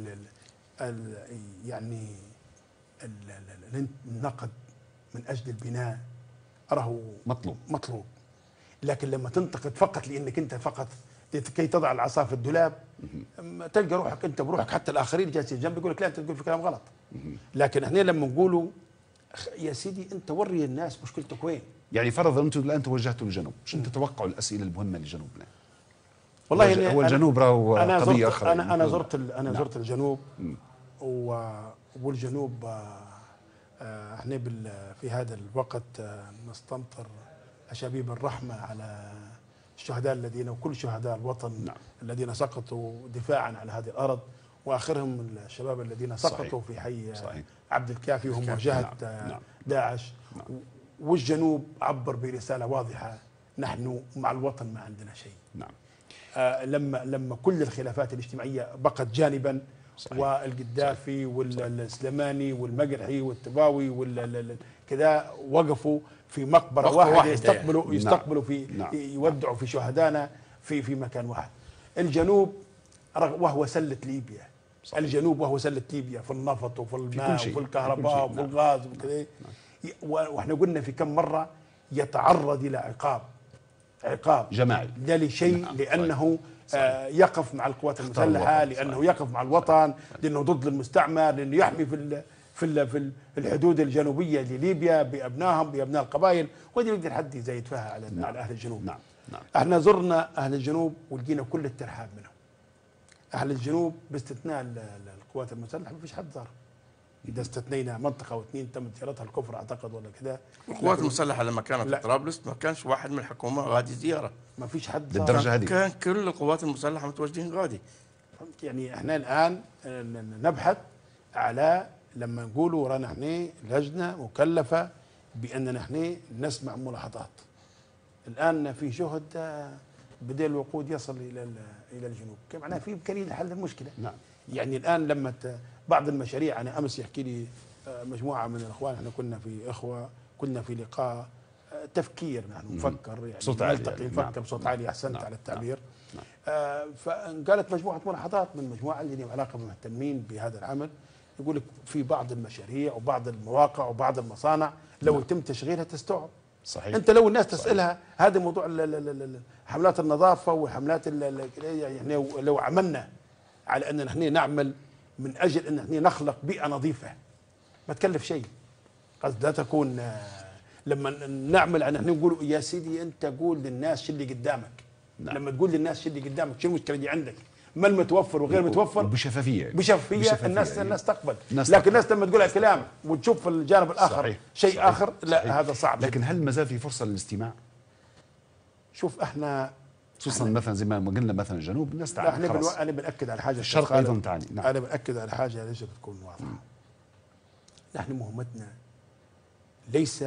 يعني النقد من اجل البناء راهو مطلوب، لكن لما تنتقد فقط لانك انت فقط كي تضع العصا في الدولاب، تلقى روحك انت بروحك، حتى الاخرين جالسين جنبك يقول لك لا انت تقول في كلام غلط. لكن احنا لما نقولوا يا سيدي انت وري الناس مشكلتك وين. يعني فرضا انتم الان توجهتوا للجنوب، شو تتوقعوا الاسئله المهمه لجنوبنا؟ والله هو الجنوب راهو قضيه اخرى. انا زرت الجنوب، والجنوب احنا في هذا الوقت نستمطر اشابيب الرحمه على الشهداء الذين، وكل شهداء الوطن نعم. الذين سقطوا دفاعا على هذه الارض، واخرهم الشباب الذين سقطوا في حي عبد الكافي وهم مواجهه نعم. داعش نعم. والجنوب عبر برساله واضحه، نحن مع الوطن ما عندنا شيء. نعم. لما كل الخلافات الاجتماعيه بقت جانبا والقدافي والسليماني والمقرحي والتباوي كذا وقفوا في مقبره واحده يستقبلوا في يودعوا في شهدائنا في مكان واحد. الجنوب وهو سله ليبيا، الجنوب وهو سله ليبيا في النفط وفي الماء وفي الكهرباء وفي الغاز وكذا. واحنا قلنا في كم مره يتعرض الى عقاب جماعي لا لشيء، لانه يقف مع القوات المسلحه، لانه يقف مع الوطن، لانه ضد المستعمر، لانه يحمي في الحدود الجنوبيه لليبيا بابنائهم بابناء القبائل. وهذه يقدر حد يزايد فيها على اهل الجنوب. نعم. احنا زرنا اهل الجنوب ولقينا كل الترحاب منهم. اهل الجنوب باستثناء القوات المسلحه ما فيش حد زار. اذا استثنينا منطقه واثنين تم زيارتها الكفر اعتقد ولا كذا. القوات المسلحه لما كانت في طرابلس ما كانش واحد من الحكومه غادي زياره، ما فيش حد زار للدرجه هذه. كان كل القوات المسلحه متواجدين غادي. فهمت؟ يعني احنا الان نبحث على لما نقولوا رانا احنا لجنه مكلفه بان احنا نسمع ملاحظات. الان في جهد بدأ الوقود يصل الى الجنوب، كيف معناها في امكانيه لحل المشكله. نعم. يعني الان لما بعض المشاريع، انا امس يحكي لي مجموعه من الاخوان، احنا كنا في لقاء تفكير، نحن نفكر يعني بصوت عالي نلتقي نفكر. نعم. بصوت عالي، احسنت نعم. على التعبير. نعم. فقالت مجموعه ملاحظات من مجموعه اللي لهم علاقه بالمهتمين بهذا العمل، يقول لك في بعض المشاريع وبعض المواقع وبعض المصانع لو يتم تشغيلها تستوعب. صحيح. انت لو الناس تسالها هذا موضوع حملات النظافه وحملات يعني لو عملنا على ان نحن نعمل من اجل ان نحن نخلق بيئه نظيفه ما تكلف شيء. قصد لا تكون لما نعمل على نحن نقول يا سيدي انت قول للناس شو اللي قدامك. نعم. لما تقول للناس شو اللي قدامك، شو المشكله اللي عندك، ما المتوفر وغير متوفر، بشفافيه الناس تقبل. لكن الناس لما تقولها كلام وتشوف في الجانب الاخر صحيح. شيء صحيح. اخر، لا صحيح. هذا صعب. لكن هل ما زال في فرصه للاستماع؟ شوف احنا خصوصا مثلا زي ما قلنا مثلا الجنوب الناس تعاني خلاص. انا بنأكد على حاجه، الشرق ايضا تعاني. نعم. انا بنأكد على حاجه ليش تكون واضحه. نحن مهمتنا ليس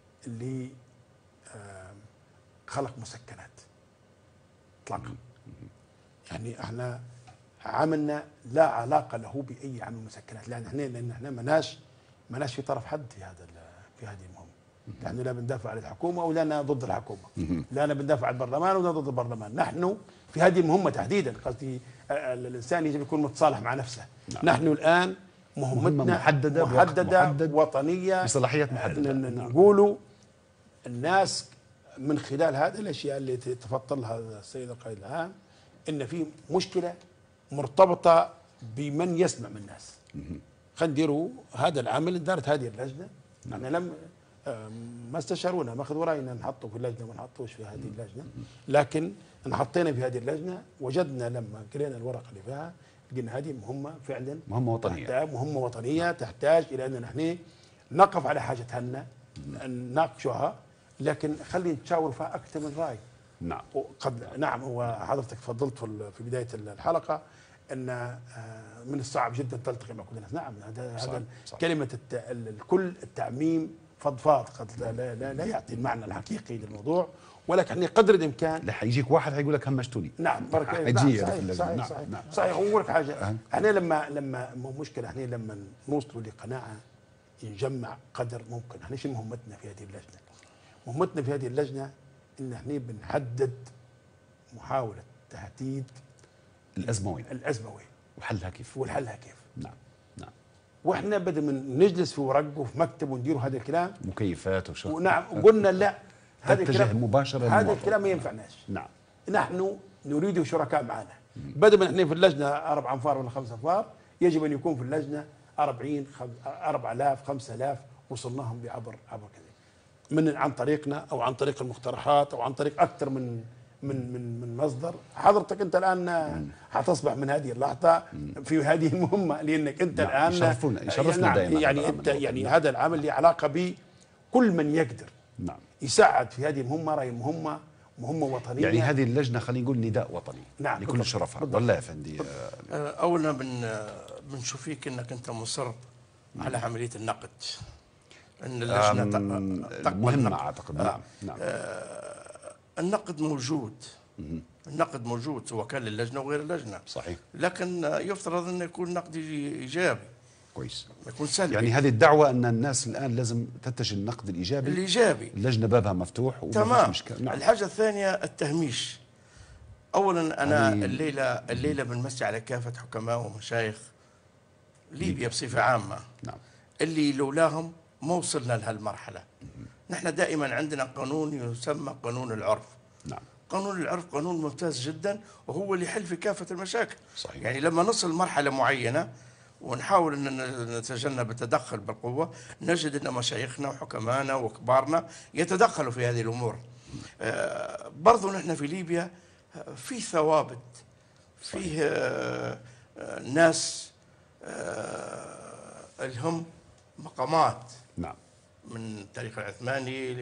لخلق مسكنات اطلاقا. يعني احنا عملنا لا علاقه له باي عمل مسكنات، لان احنا مناش في طرف حد في هذه المهمه. نحن لا بندافع عن الحكومه ولا ضد الحكومه، لا أنا بندافع عن البرلمان ولا ضد البرلمان. نحن في هذه المهمه تحديدا، قصدي الانسان يجب يكون متصالح مع نفسه. نعم. نحن الان مهمتنا محدده وطنيه بصلاحيات محدده. نقولوا الناس من خلال هذه الاشياء اللي تفضلها السيد القائد العام ان في مشكله مرتبطه بمن يسمع من الناس. خلينا نديروا هذا العمل. دارت هذه اللجنه، احنا لم ما استشارونا، ما اخذوا راينا نحطه في اللجنه ما نحطوش في هذه اللجنه، لكن انحطينا في هذه اللجنه. وجدنا لما قرينا الورقه اللي فيها لقينا هذه مهمه فعلا، مهمه وطنيه، مهمه وطنيه تحتاج الى ان نحن نقف على حاجتنا نناقشها، لكن خلينا نتشاور فيها اكثر من راي. نعم. نعم. وحضرتك تفضلت في بدايه الحلقه ان من الصعب جدا تلتقي مع كل الناس. نعم، هذا كلمه الكل التعميم فضفاض قد لا يعطي المعنى الحقيقي للموضوع، ولكن قدر الامكان لا حيجيك واحد حيقول لك همشتوني. نعم. صحيح. وأقول لك حاجه، احنا لما مشكله، احنا لما نوصلوا لقناعه نجمع قدر ممكن. احنا ايش مهمتنا في هذه اللجنه؟ مهمتنا في هذه اللجنه ان احنا بنحدد محاوله تحديد الازمه وين وحلها كيف. نعم. واحنا بدل من نجلس في ورق وفي مكتب ونديروا هذا الكلام مكيفات وشغل، ونعم قلنا لا، هذا الكلام مباشره هذا الكلام ما ينفعناش. نعم. نحن نريد شركاء معنا. بدل ما احنا في اللجنه 4 انفار ولا 5 انفار، يجب ان يكون في اللجنه 40,000 5000 وصلناهم عبر كذا، عن طريقنا او عن طريق المقترحات او عن طريق اكثر من مصدر. حضرتك انت الان حتصبح من هذه اللحظه في هذه المهمه، لانك انت الان يشرفنا دائما. يعني انت يعني هذا العمل له علاقه بكل من يقدر يساعد في هذه المهمه. راهي مهمه وطنيه. يعني هذه اللجنه خلينا نقول نداء وطني. نعم. لكل الشرفاء. والله يا فندي اولا بنشوف فيك انك انت مصر على عمليه النقد، ان اللجنه مهمه اعتقد. نعم. النقد موجود النقد موجود سواء كان للجنة وغير اللجنة. صحيح. لكن يفترض أن يكون نقد إيجابي، كويس. يكون سلبي. يعني هذه الدعوة أن الناس الآن لازم تتجه النقد الإيجابي. اللجنة بابها مفتوح تمام. نعم. الحاجة الثانية التهميش. أولا أنا الليلة بنمسي على كافة حكماء ومشايخ ليبيا بصفة عامة. نعم. اللي لولاهم ما وصلنا لهالمرحلة. نحن دائما عندنا قانون يسمى قانون العرف. نعم. قانون العرف قانون ممتاز جدا، وهو اللي يحل في كافة المشاكل. صحيح. يعني لما نصل مرحلة معينة ونحاول أن نتجنب التدخل بالقوة، نجد أن مشايخنا وحكمانا وكبارنا يتدخلوا في هذه الأمور. برضو نحن في ليبيا في ثوابت، فيه ناس لهم مقامات. نعم. من التاريخ العثماني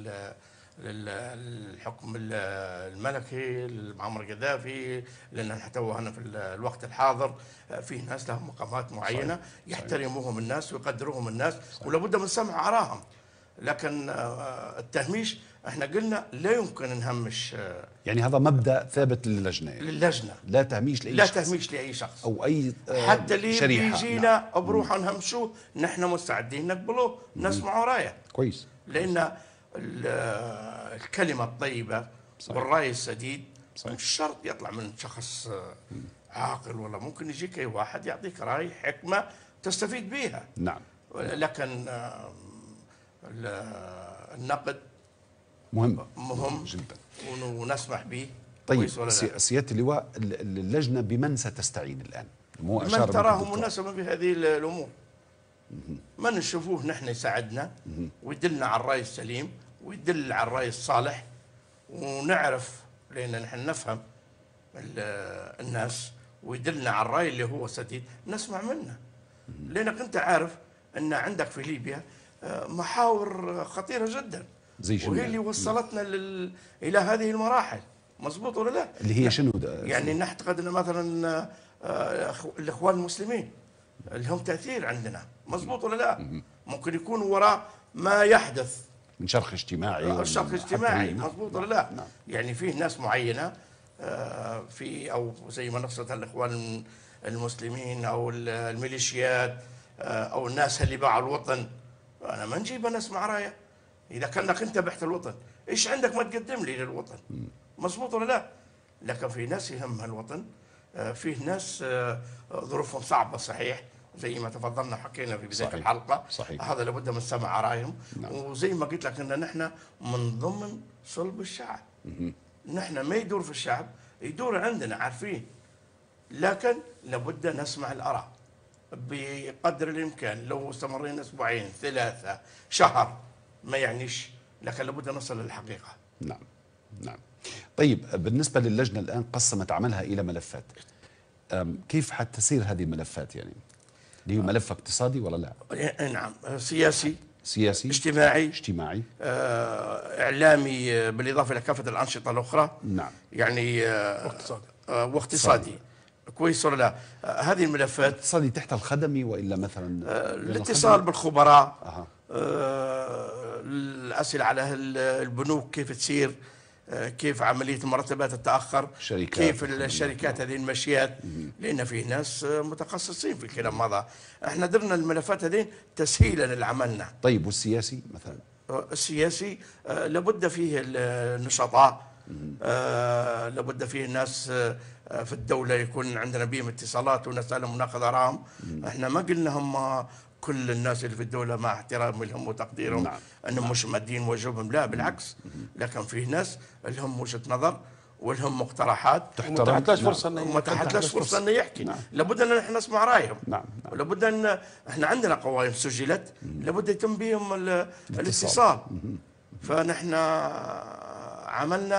للحكم الملكي لمعمر القذافي، لأن حتى هنا في الوقت الحاضر في ناس لهم مقامات معينة. صحيح. يحترموهم الناس ويقدروهم الناس. صحيح. ولابد من سمع آرائهم. لكن التهميش احنا قلنا لا يمكن نهمش. يعني هذا مبدأ ثابت للجنة. للجنة لا تهميش لأي لا شخص. تهميش لأي شخص أو أي حتى اللي شريحة. بيجينا بروح نهمشوه نحن مستعدين نقبله، نسمعه رايه. كويس. لأن الكلمة الطيبة. صحيح. والرأي السديد. صحيح. مش شرط يطلع من شخص عاقل، ولا ممكن يجيك أي واحد يعطيك رأي حكمة تستفيد بها. نعم. لكن النقد مهم جدا ونسمح به. طيب سيادة اللواء، اللجنة بمن ستستعين الآن؟ من تراه مناسبا بهذه الأمور، من نشوفوه نحن يساعدنا ويدلنا على الرأي السليم ويدل على الرأي الصالح، ونعرف لأن نحن نفهم الناس، ويدلنا على الرأي اللي هو سديد نسمع منه. لأنك أنت عارف أن عندك في ليبيا محاور خطيرة جدا، وهي اللي وصلتنا إلى هذه المراحل. مضبوط ولا لا؟ اللي هي شنو يعني نعتقد أن مثلا الإخوان المسلمين لهم تأثير عندنا. مضبوط ولا لا؟ ممكن يكونوا وراء ما يحدث من شرخ اجتماعي. الشرخ اجتماعي. مضبوط ولا لا؟ نعم. يعني فيه ناس معينة في أو زي ما نقصد الإخوان المسلمين أو الميليشيات أو الناس اللي باعوا الوطن. أنا ما نجيب ناس مع راية. إذا كانك أنت بحت الوطن إيش عندك ما تقدم لي للوطن؟ مضبوط ولا لا؟ لكن في ناس يهمها الوطن، فيه ناس ظروفهم صعبة صحيح، زي ما تفضلنا حكينا في بداية الحلقة. صحيح. هذا لابد من سمع رأيهم. نعم. وزي ما قلت لك أن نحن من ضمن صلب الشعب. نحن ما يدور في الشعب، يدور عندنا عارفين، لكن لابد نسمع الآراء بقدر الإمكان. لو استمرينا أسبوعين 3 شهر ما يعنيش، لكن لابد نصل للحقيقة. نعم. نعم. طيب بالنسبة للجنة الآن قسمت عملها إلى ملفات، كيف حتسير هذه الملفات؟ يعني اللي هو ملف اقتصادي ولا لا؟ نعم. سياسي اجتماعي إعلامي، بالإضافة إلى كافة الأنشطة الأخرى. نعم. يعني واقتصادي. كويس ولا لا؟ هذه الملفات اقتصادي تحت الخدمي وإلا مثلا الاتصال بالخبراء، الأسئلة على البنوك كيف تسير، كيف عملية المرتبات تتأخر، كيف الشركات هذه المشيات، لأن فيه ناس متخصصين في الكلام هذا. احنا درنا الملفات هذه تسهيلا لعملنا. طيب والسياسي مثلا؟ السياسي لابد فيه النشطاء، لابد فيه ناس في الدولة يكون عندنا بهم اتصالات ونسألهم وناخذ آرائهم. احنا ما قلنا هم كل الناس اللي في الدولة مع احترامي لهم وتقديرهم. نعم. أنهم مش مادين وجوبهم، لا بالعكس. لكن فيه ناس لهم وجهة نظر ولهم مقترحات وما تحتاج فرصة أنه يحكي. نعم. لابد أن نحن نسمع رأيهم. نعم. ولابد أن احنا عندنا قوائم سجلت، لابد يتم بهم الاتصال. فنحن عملنا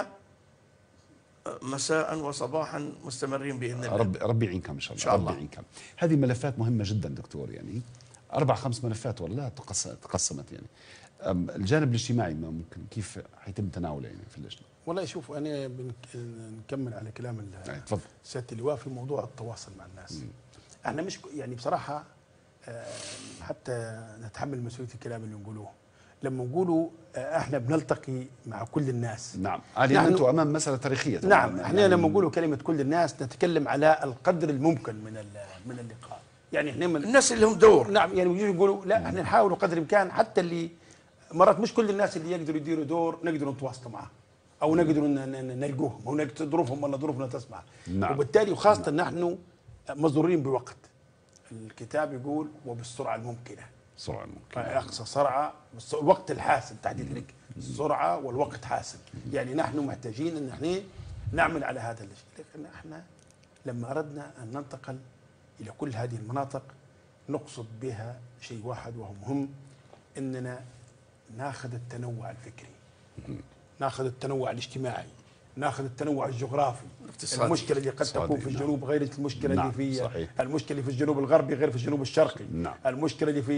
مساء وصباحا مستمرين بإذن الله. ربي يعينكم إن شاء الله. ربي يعينكم. هذه ملفات مهمة جدا دكتور، يعني 4-5 ملفات ولا لا تقسمت يعني. الجانب الاجتماعي ما ممكن كيف حيتم تناوله يعني في اللجنة؟ والله شوف أنا بنكمل على كلام سيادة اللواء في موضوع التواصل مع الناس. احنا مش يعني بصراحة حتى نتحمل مسؤولية الكلام اللي نقولوه، لما نقولوا احنا بنلتقي مع كل الناس. نعم، حاليا انتم امام مساله تاريخيه. نعم، احنا لما نقولوا كلمه كل الناس نتكلم على القدر الممكن من اللقاء. يعني احنا الناس اللي هم دور. نعم، يعني يجوا يقولوا لا احنا نحاول قدر الامكان، حتى اللي مرات مش كل الناس اللي يقدروا يديروا دور نقدروا نتواصلوا معهم او نقدروا نلقوهم او ظروفهم ولا ظروفنا تسمح. نعم. وبالتالي وخاصه نحن مضرورين بوقت. الكتاب يقول وبالسرعه الممكنه. سرعه ممكن. اقصى سرعه، الوقت الحاسم تحديد لك السرعه والوقت حاسم. يعني نحن محتاجين ان احنا نعمل على هذا الشيء، لكن احنا لما اردنا ان ننتقل الى كل هذه المناطق نقصد بها شيء واحد وهو مهم، اننا ناخذ التنوع الفكري، ناخذ التنوع الاجتماعي، ناخذ التنوع الجغرافي. المشكله اللي قد تكون في الجنوب غير المشكله اللي في صحيح. المشكله اللي في الجنوب الغربي غير في الجنوب الشرقي. نعم. المشكله اللي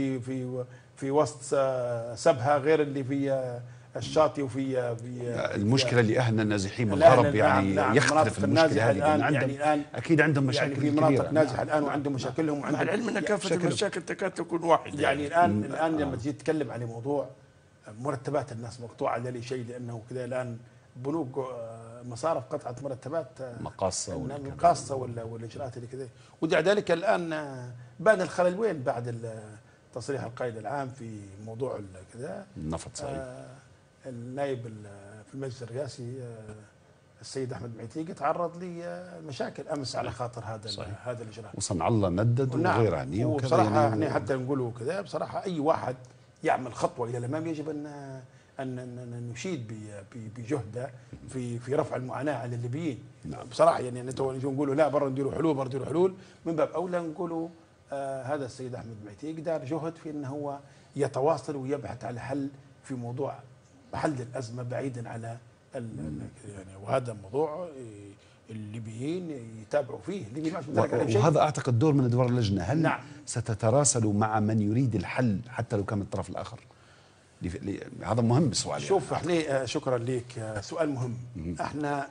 في وسط سبها غير اللي في الشاطئ وفي المشكله اللي اهلنا النازحين من الغرب يعني نعم يختلف المشكله هذه يعني الان اكيد عندهم مشاكل يعني كبيره. في مناطق نازحه الان وعندهم مشاكلهم مع العلم ان كافه المشاكل تكاد تكون واحده. يعني الان لما تجي تتكلم على موضوع مرتبات الناس مقطوعه لا شيء، لانه كذا الان بنوك مصارف قطعت مرتبات مقاصه ولا اجراءات اللي كذا. ودع ذلك الان بان الخلل وين بعد تصريح القائد العام في موضوع كذا النفط. صحيح. النائب في المجلس الرئاسي السيد احمد معيتيقي تعرض لمشاكل امس على خاطر هذا الاجراء. وصنع الله ندد وغير عني. وبصراحه احنا حتى نقولوا كذا، بصراحه اي واحد يعمل خطوه الى الامام يجب ان نشيد بجهده في رفع المعاناه على الليبيين. نعم. بصراحه يعني نقولوا لا برا نديروا حلول، من باب اولى نقولوا هذا السيد احمد معيتيقي دار جهد في انه هو يتواصل ويبحث على حل في موضوع حل الازمه بعيدا على يعني. وهذا موضوع الليبيين يتابعوا فيه. وهذا اعتقد دور من ادوار اللجنه. هل نعم. ستتراسلوا مع من يريد الحل حتى لو كان من الطرف الاخر؟ هذا مهم السؤال. شوف احنا شكرا لك، سؤال مهم. احنا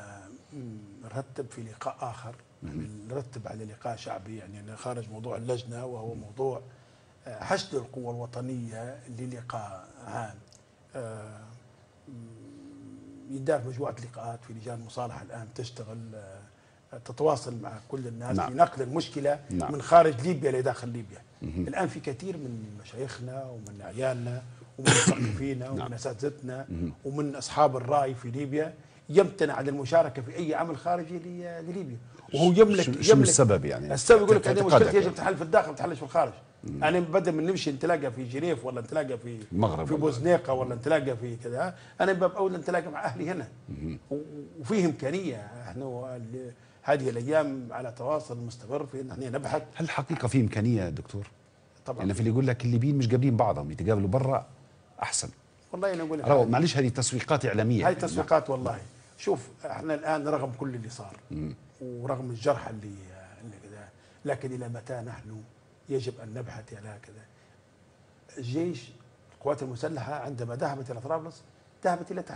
نرتب في لقاء اخر، نرتب على لقاء شعبي يعني خارج موضوع اللجنه، وهو موضوع حشد القوى الوطنيه للقاء عام. يدار مجموعه لقاءات في لجان مصالحه الان تشتغل تتواصل مع كل الناس. نعم. في نقل المشكله. نعم. من خارج ليبيا لداخل ليبيا. الان في كثير من مشايخنا ومن اعياننا ومن مثقفينا ومن اساتذتنا ومن اصحاب الراي في ليبيا يمتنع عن المشاركه في اي عمل خارجي لليبيا، وهو يملك شو السبب يعني؟ السبب يقول لك هذه مشكلتي يجب تحل في الداخل ما تحلش في الخارج. انا بدل من نمشي نتلاقى في جنيف ولا نتلاقى في بوزنيقه ولا نتلاقى في كذا، انا باب اولى نتلاقى مع اهلي هنا. وفيه امكانيه، احنا هذه الايام على تواصل مستمر في ان احنا نبحث. هل الحقيقه في امكانيه يا دكتور؟ طبعا. يعني في اللي يقول لك الليبيين مش قابلين بعضهم، يتقابلوا برا احسن. والله انا اقول لك معلش هذه تسويقات اعلاميه. هاي تسويقات. والله شوف احنا الان رغم كل اللي صار ورغم الجرح اللي كذا، لكن الى متى نحن يجب ان نبحث على كذا. الجيش القوات المسلحه عندما ذهبت الى طرابلس ذهبت الى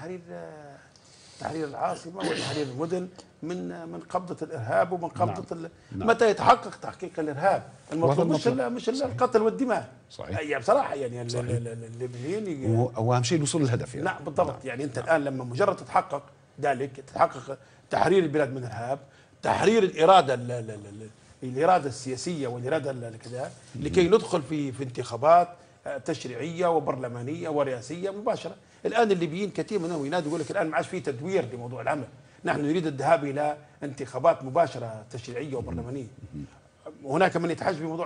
تحرير العاصمه وتحرير المدن من قبضه الارهاب ومن قبضه. نعم. متى يتحقق تحقيق الارهاب؟ المطلوب مش القتل والدماء. صحيح. يعني بصراحه يعني الليبيين واهم شيء الوصول للهدف يعني. نعم بالضبط. نعم. يعني انت الان لما مجرد تتحقق ذلك، تتحقق تحرير البلاد من الارهاب، تحرير الاراده السياسيه والاراده كذا، لكي ندخل في انتخابات تشريعيه وبرلمانيه ورئاسيه مباشره. الان الليبيين كثير منهم ينادوا يقول لك الان ما عادش في تدوير لموضوع العمل، نحن نريد الذهاب الى انتخابات مباشره تشريعيه وبرلمانيه. هناك من يتحجج بموضوع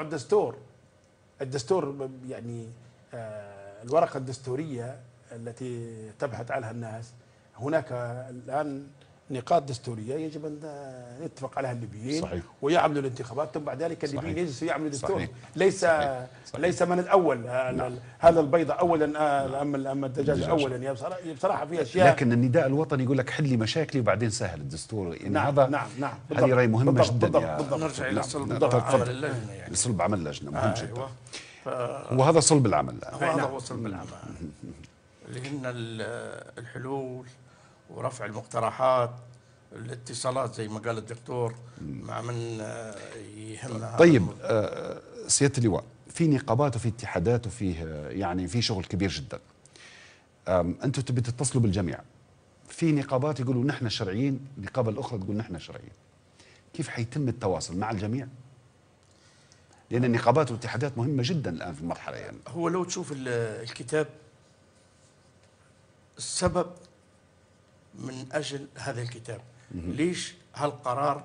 الدستور يعني الورقه الدستوريه التي تبحث عنها الناس. هناك الان نقاط دستوريه يجب ان نتفق عليها الليبيين. صحيح. ويعملوا الانتخابات، ثم بعد ذلك الليبيين يجلسوا يعملوا دستور. صحيح. ليس من الاول. نعم. هذا البيضه اولا اما الدجاج اولا. يعني بصراحه في اشياء. لكن النداء الوطني يقول لك حل لي مشاكلي وبعدين سهل الدستور. يعني نعم. هذا نعم. هذه راي مهمه جدا. بالضبط. نرجع الى صلب عمل اللجنه يعني. صلب عمل اللجنه مهم جدا. وهذا صلب العمل. هذا هو صلب العمل. لان الحلول ورفع المقترحات، الاتصالات زي ما قال الدكتور مع من يهمها. طيب سيادة اللواء، في نقابات وفي اتحادات وفيه يعني في شغل كبير جدا. انتم تبي تتصلوا بالجميع، في نقابات يقولوا نحن شرعيين، النقابه الاخرى تقول نحن شرعيين. كيف حيتم التواصل مع الجميع؟ لان النقابات والاتحادات مهمه جدا الان في المرحله يعني. هو لو تشوف الكتاب، السبب من اجل هذا الكتاب، ليش هالقرار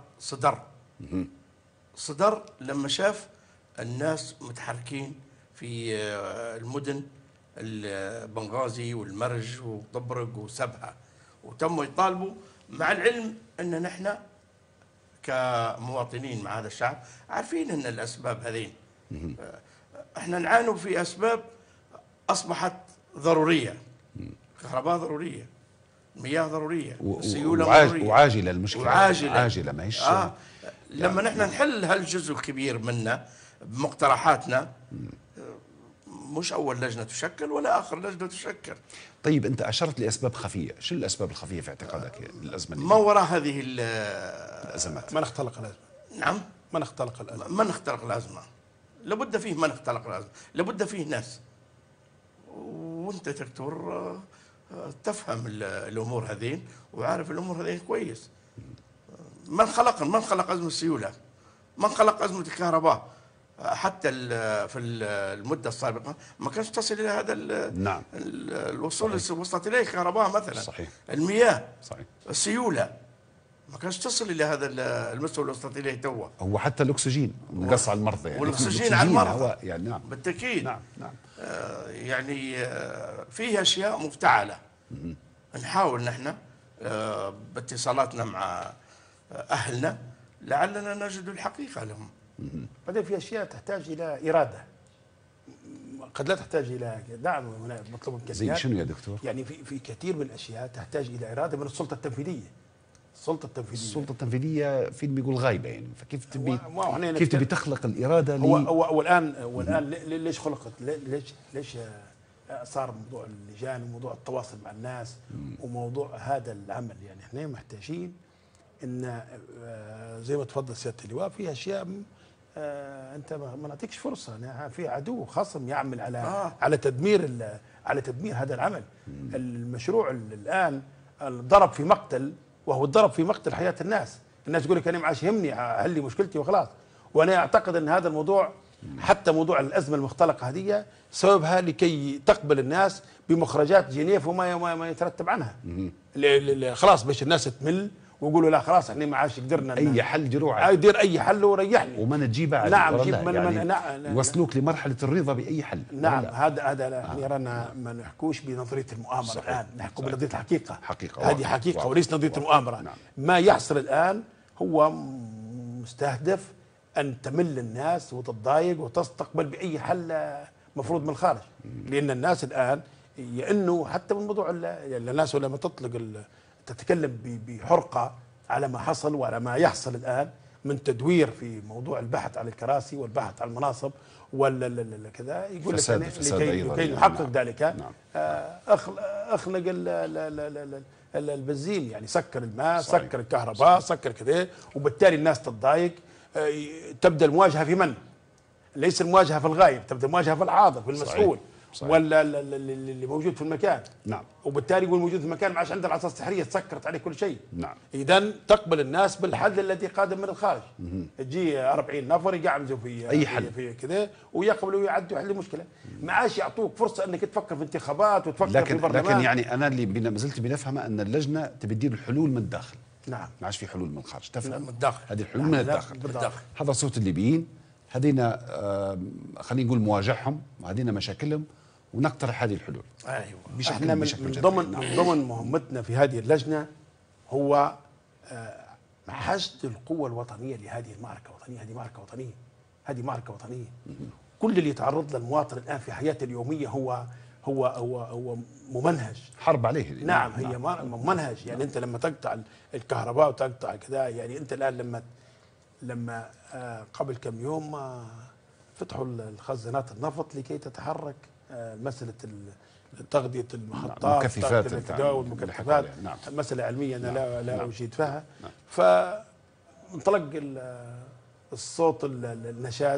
صدر لما شاف الناس متحركين في المدن بنغازي والمرج وطبرق وسبعة، وتموا يطالبوا، مع العلم أن نحن كمواطنين مع هذا الشعب عارفين أن الأسباب هذين احنا نعانوا في أسباب أصبحت ضرورية. كهرباء ضرورية، مياه ضرورية، السيولة ضرورية، وعاجلة المشكلة، عاجلة ما هيش لما نحن نحل هالجزء الكبير منا بمقترحاتنا، مش أول لجنة تشكل ولا آخر لجنة تشكل. طيب أنت أشرت لأسباب خفية، شو الأسباب الخفية في اعتقادك الأزمة ما وراء هذه الأزمات؟ من اختلق الأزمة. نعم، من اختلق الأزمة. من اختلق الأزمة، لابد فيه من اختلق الأزمة، لابد فيه ناس، وأنت دكتور تفهم الأمور هذين وعارف الأمور هذين كويس. من خلق أزمة السيولة، من خلق أزمة الكهرباء. حتى في المدة السابقة ما كانش تصل إلى هذا نعم. الوصول اللي وصلت إليه الكهرباء مثلا. صحيح. المياه. صحيح. السيولة ما كانش تصل إلى هذا المستوى اللي وصلت إليه توا. هو حتى الأكسجين نقص على المرضى يعني. والأكسجين على المرضى يعني نعم. بالتأكيد. نعم نعم. يعني فيه أشياء مفتعلة. نحاول نحن باتصالاتنا مع أهلنا لعلنا نجد الحقيقة لهم. بعدين في اشياء تحتاج الى اراده، قد لا تحتاج الى دعم مطلوب من كثير. زي شنو يا دكتور؟ يعني في كثير من الاشياء تحتاج الى اراده من السلطه التنفيذيه. السلطه التنفيذيه فين بيقول غايبه يعني، فكيف تبي كيف تبي تخلق الاراده؟ والان ليش خلقت؟ ليش صار موضوع اللجان وموضوع التواصل مع الناس وموضوع هذا العمل؟ يعني احنا محتاجين ان زي ما تفضل سياده اللواء، في اشياء انت ما نعطيكش فرصه، في عدو خصم يعمل على تدمير هذا العمل. المشروع الان ضرب في مقتل، وهو الضرب في مقتل حياه الناس تقول لك انا ما عادش يهمني، حل لي مشكلتي وخلاص. وانا اعتقد ان هذا الموضوع، حتى موضوع الازمه المختلقه هذه، سببها لكي تقبل الناس بمخرجات جنيف وما يترتب عنها. خلاص باش الناس تمل ويقولوا لا خلاص احنا ما عادش قدرنا اي حل ديروه، دير اي حل وريحني وما نجي بعد. نعم يعني يوصلوك لمرحله الرضا باي حل. نعم هذا احنا رانا ما نحكوش بنظريه المؤامره الان، نحكوا بنظريه الحقيقه. هذه حقيقه وليس نظريه المؤامره. نعم. ما يحصل الان هو مستهدف ان تمل الناس وتتضايق وتستقبل باي حل مفروض من الخارج. لان الناس الان انه حتى من موضوع الناس لما تتكلم بحرقة على ما حصل وعلى ما يحصل الآن من تدوير في موضوع البحث عن الكراسي والبحث عن المناصب ولا كذا، يقول لك لكي نحقق ذلك. نعم. اخنق البنزين، يعني سكر الماء، صحيح. سكر الكهرباء، سكر كذا، وبالتالي الناس تتضايق. تبدا المواجهه في من؟ ليس المواجهه في الغايب، تبدا المواجهه في الحاضر، في المسؤول. صحيح. ولا اللي موجود في المكان. نعم. وبالتالي يقول موجود في المكان ما عادش عنده العصا السحريه تسكرت عليه كل شيء. نعم. اذا تقبل الناس بالحل الذي قادم من الخارج. تجي 40 نفر يقعمزوا في اي حل في كذا ويقبلوا ويعدوا يحلوا المشكله. ما عادش يعطوك فرصه انك تفكر في انتخابات وتفكر في البرلمان. لكن يعني انا اللي ما زلت بنفهمه ان اللجنه تبي تدير الحلول من الداخل. نعم. ما عادش في حلول من الخارج، تفهم؟ من الداخل. هذه الحلول من الداخل. هذا صوت الليبيين، هذينا خلينا نقول مواجههم، وهذينا مشاكلهم، ونقترح هذه الحلول. ايوه. احنا من ضمن مهمتنا في هذه اللجنه هو حشد القوى الوطنيه لهذه المعركه الوطنيه. هذه معركه وطنيه. كل اللي يتعرض للمواطن الان في حياته اليوميه هو ممنهج، حرب عليه. نعم. هي ممنهج. يعني انت لما تقطع الكهرباء وتقطع كذا، يعني انت الان لما قبل كم يوم فتحوا الخزانات النفط لكي تتحرك مسألة تغذية المحطات، مكثفات والمكثفات. نعم. مسألة علمية أنا لا أجيد فيها. نعم. فانطلق الصوت النشاز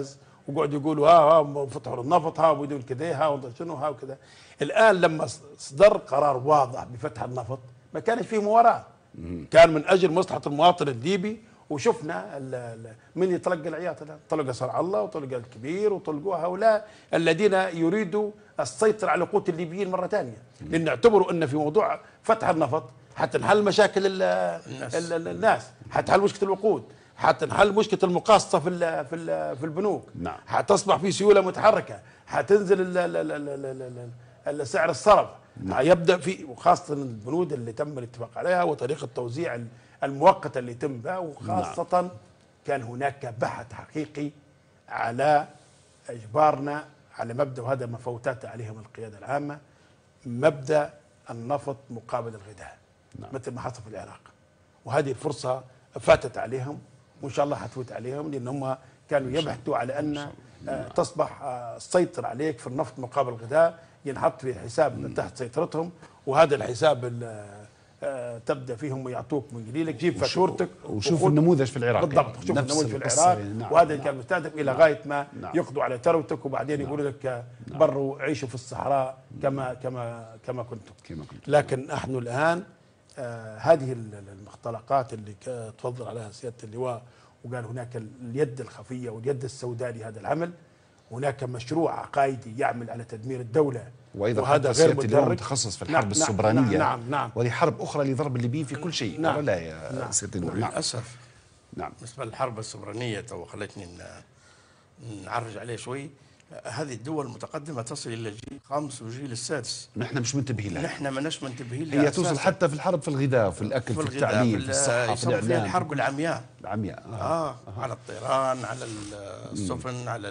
وقعدوا يقولوا ها فتحوا النفط ها وبدون كذا ها شنو ها وكذا. الان لما صدر قرار واضح بفتح النفط ما كانش فيه مواراة، كان من اجل مصلحه المواطن الليبي. وشفنا من يتلقى العياط الان، طلقوا صرع الله وطلقوا الكبير وطلقوا هؤلاء الذين يريدوا السيطره على قوت الليبيين مره ثانيه، لان اعتبروا ان في موضوع فتح النفط حتنحل مشاكل الناس، حتحل مشكله الوقود، حتنحل مشكله المقاصه في البنوك، نعم. حتصبح في سيوله متحركه، حتنزل سعر الصرف، يبدا في، وخاصه البنود اللي تم الاتفاق عليها وطريقه توزيع المؤقته اللي تم بها، وخاصه كان هناك بحث حقيقي على اجبارنا على مبدا، وهذا ما فوتات عليهم القياده العامه، مبدا النفط مقابل الغذاء، مثل ما حصل في العراق. وهذه الفرصه فاتت عليهم، وان شاء الله حتفوت عليهم، لان هم كانوا يبحثوا على ان تصبح السيطره عليك في النفط مقابل الغذاء ينحط في حساب تحت سيطرتهم، وهذا الحساب تبدا فيهم يعطوك من قليلك، جيب فاتورتك وشوف النموذج في العراق. بالضبط، شوف النموذج في العراق. نعم. وهذا كان مستهدف الى غايه ما يقضوا على ثروتك، وبعدين يقولوا لك بروا عيشوا في الصحراء كما كنتم. لكن نحن الان هذه المختلقات اللي تفضل عليها سياده اللواء، وقال هناك اليد الخفيه واليد السوداء لهذا العمل، هناك مشروع عقائدي يعمل على تدمير الدوله، وايضا وهذا غير متخصص في الحرب السبرانيه. نعم. وهذه حرب اخرى لضرب الليبيين في كل شيء. لا يا سياده اللواء. للاسف. نعم. بالنسبه للحرب السبرانيه تو خلتني نعرج عليه شوي. هذه الدول المتقدمه تصل الى الجيل الخامس والجيل السادس، نحن مش منتبهين لها. نحن ماناش منتبهين لها. هي توصل حتى في الحرب، في الغذاء، في الاكل، في التعليم، في الصحه، في الاعلام. الحرب العمياء. على الطيران، على السفن، على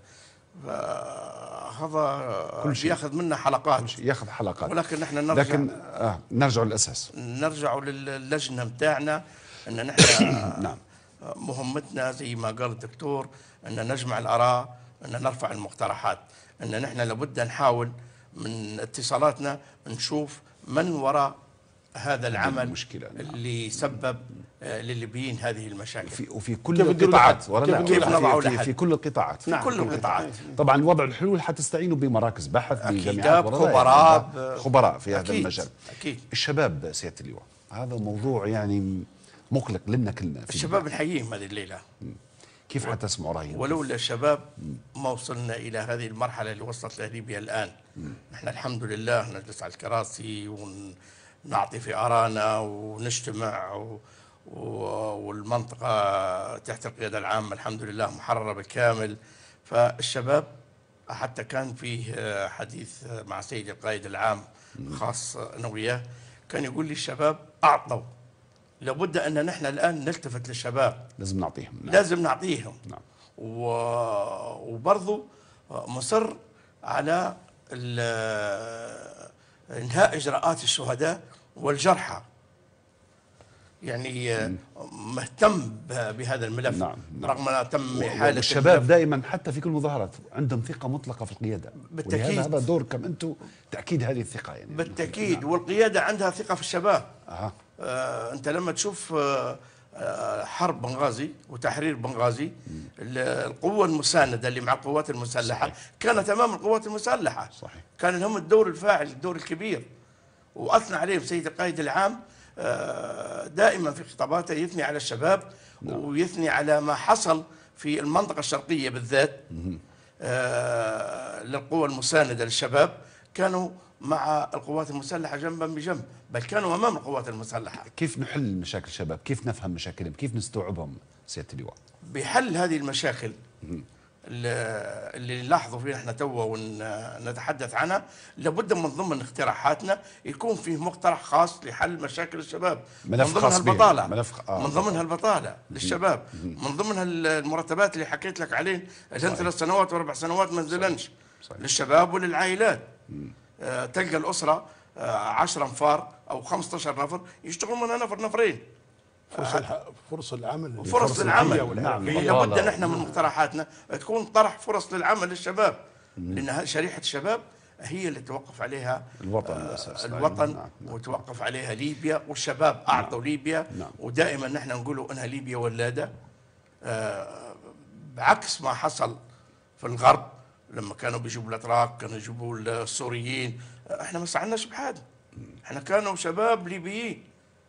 هذا كل شيء ياخذ منا حلقات، ياخذ حلقات. ولكن نحن نرجع للاساس، نرجع للجنه بتاعنا، ان نحن نعم. مهمتنا زي ما قال الدكتور ان نجمع الاراء، ان نرفع المقترحات، ان نحن لابد نحاول من اتصالاتنا نشوف من وراء هذا العمل اللي سبب للليبيين هذه المشاكل وفي كل القطاعات. كيف نضعوا في كل القطاعات. في كل القطاعات. طبعا وضع الحلول حتستعينوا بمراكز بحث، بجامعات، خبراء في هذا المجال. أكيد. الشباب سيادة اللواء، هذا موضوع يعني مقلق لنا كلنا. الشباب نحييهم هذه الليله. كيف حتسمعوا رأيهم؟ ولولا الشباب ما وصلنا إلى هذه المرحلة اللي وصلت لها ليبيا الآن. نحن الحمد لله نجلس على الكراسي ونعطي في آرانا ونجتمع، والمنطقة تحت القيادة العامة الحمد لله محررة بالكامل. فالشباب حتى كان فيه حديث مع سيد القائد العام خاص أنا وياه، كان يقول لي الشباب أعطوا، لابد أن نحن الآن نلتفت للشباب، لازم نعطيهم. لازم نعطيهم. نعم. وبرضو مصر على انهاء اجراءات الشهداء والجرحى، يعني مهتم بهذا الملف. نعم. رغم أنه تم إحالة الشباب دائما حتى في كل المظاهرات عندهم ثقة مطلقة في القيادة. بالتأكيد. هذا دوركم أنتم تأكيد هذه الثقة يعني. بالتأكيد. نعم. والقيادة عندها ثقة في الشباب. أنت لما تشوف حرب بنغازي وتحرير بنغازي، القوة المساندة اللي مع القوات المسلحة صحيح. كانت أمام القوات المسلحة صحيح. كان لهم الدور الفاعل، الدور الكبير، وأثنى عليهم سيد القائد العام دائما في خطاباته، يثني على الشباب ويثني على ما حصل في المنطقة الشرقية بالذات. للقوة المساندة للشباب كانوا مع القوات المسلحة جنبا بجنب، بل كانوا أمام القوات المسلحة. كيف نحل مشاكل الشباب؟ كيف نفهم مشاكلهم؟ كيف نستوعبهم سيادة اللواء؟ بحل هذه المشاكل اللي نلاحظوا فيها احنا توا ونتحدث عنها، لابد من ضمن اقتراحاتنا يكون فيه مقترح خاص لحل مشاكل الشباب. ملف من ضمنها البطالة. من ضمنها البطالة للشباب. من ضمنها المرتبات اللي حكيت لك عليه، الان 3 سنوات و4 سنوات ما نزلنش للشباب وللعائلات. تلقى الأسرة 10 أنفار أو 15 نفر يشتغلوا منها نفر نفرين. فرص العمل وفرص العمل. نعم. لابد نحن من مقترحاتنا تكون طرح فرص للعمل للشباب، لأن شريحة الشباب هي اللي توقف عليها الوطن الأساس. الوطن. وتوقف عليها ليبيا، والشباب أعطوا ليبيا. ودائما نحن نقولوا أنها ليبيا ولادة، بعكس ما حصل في الغرب لما كانوا بيجيبوا الاتراك، كانوا يجيبوا السوريين، احنا ما سعلناش بحاجه، احنا كانوا شباب ليبيين.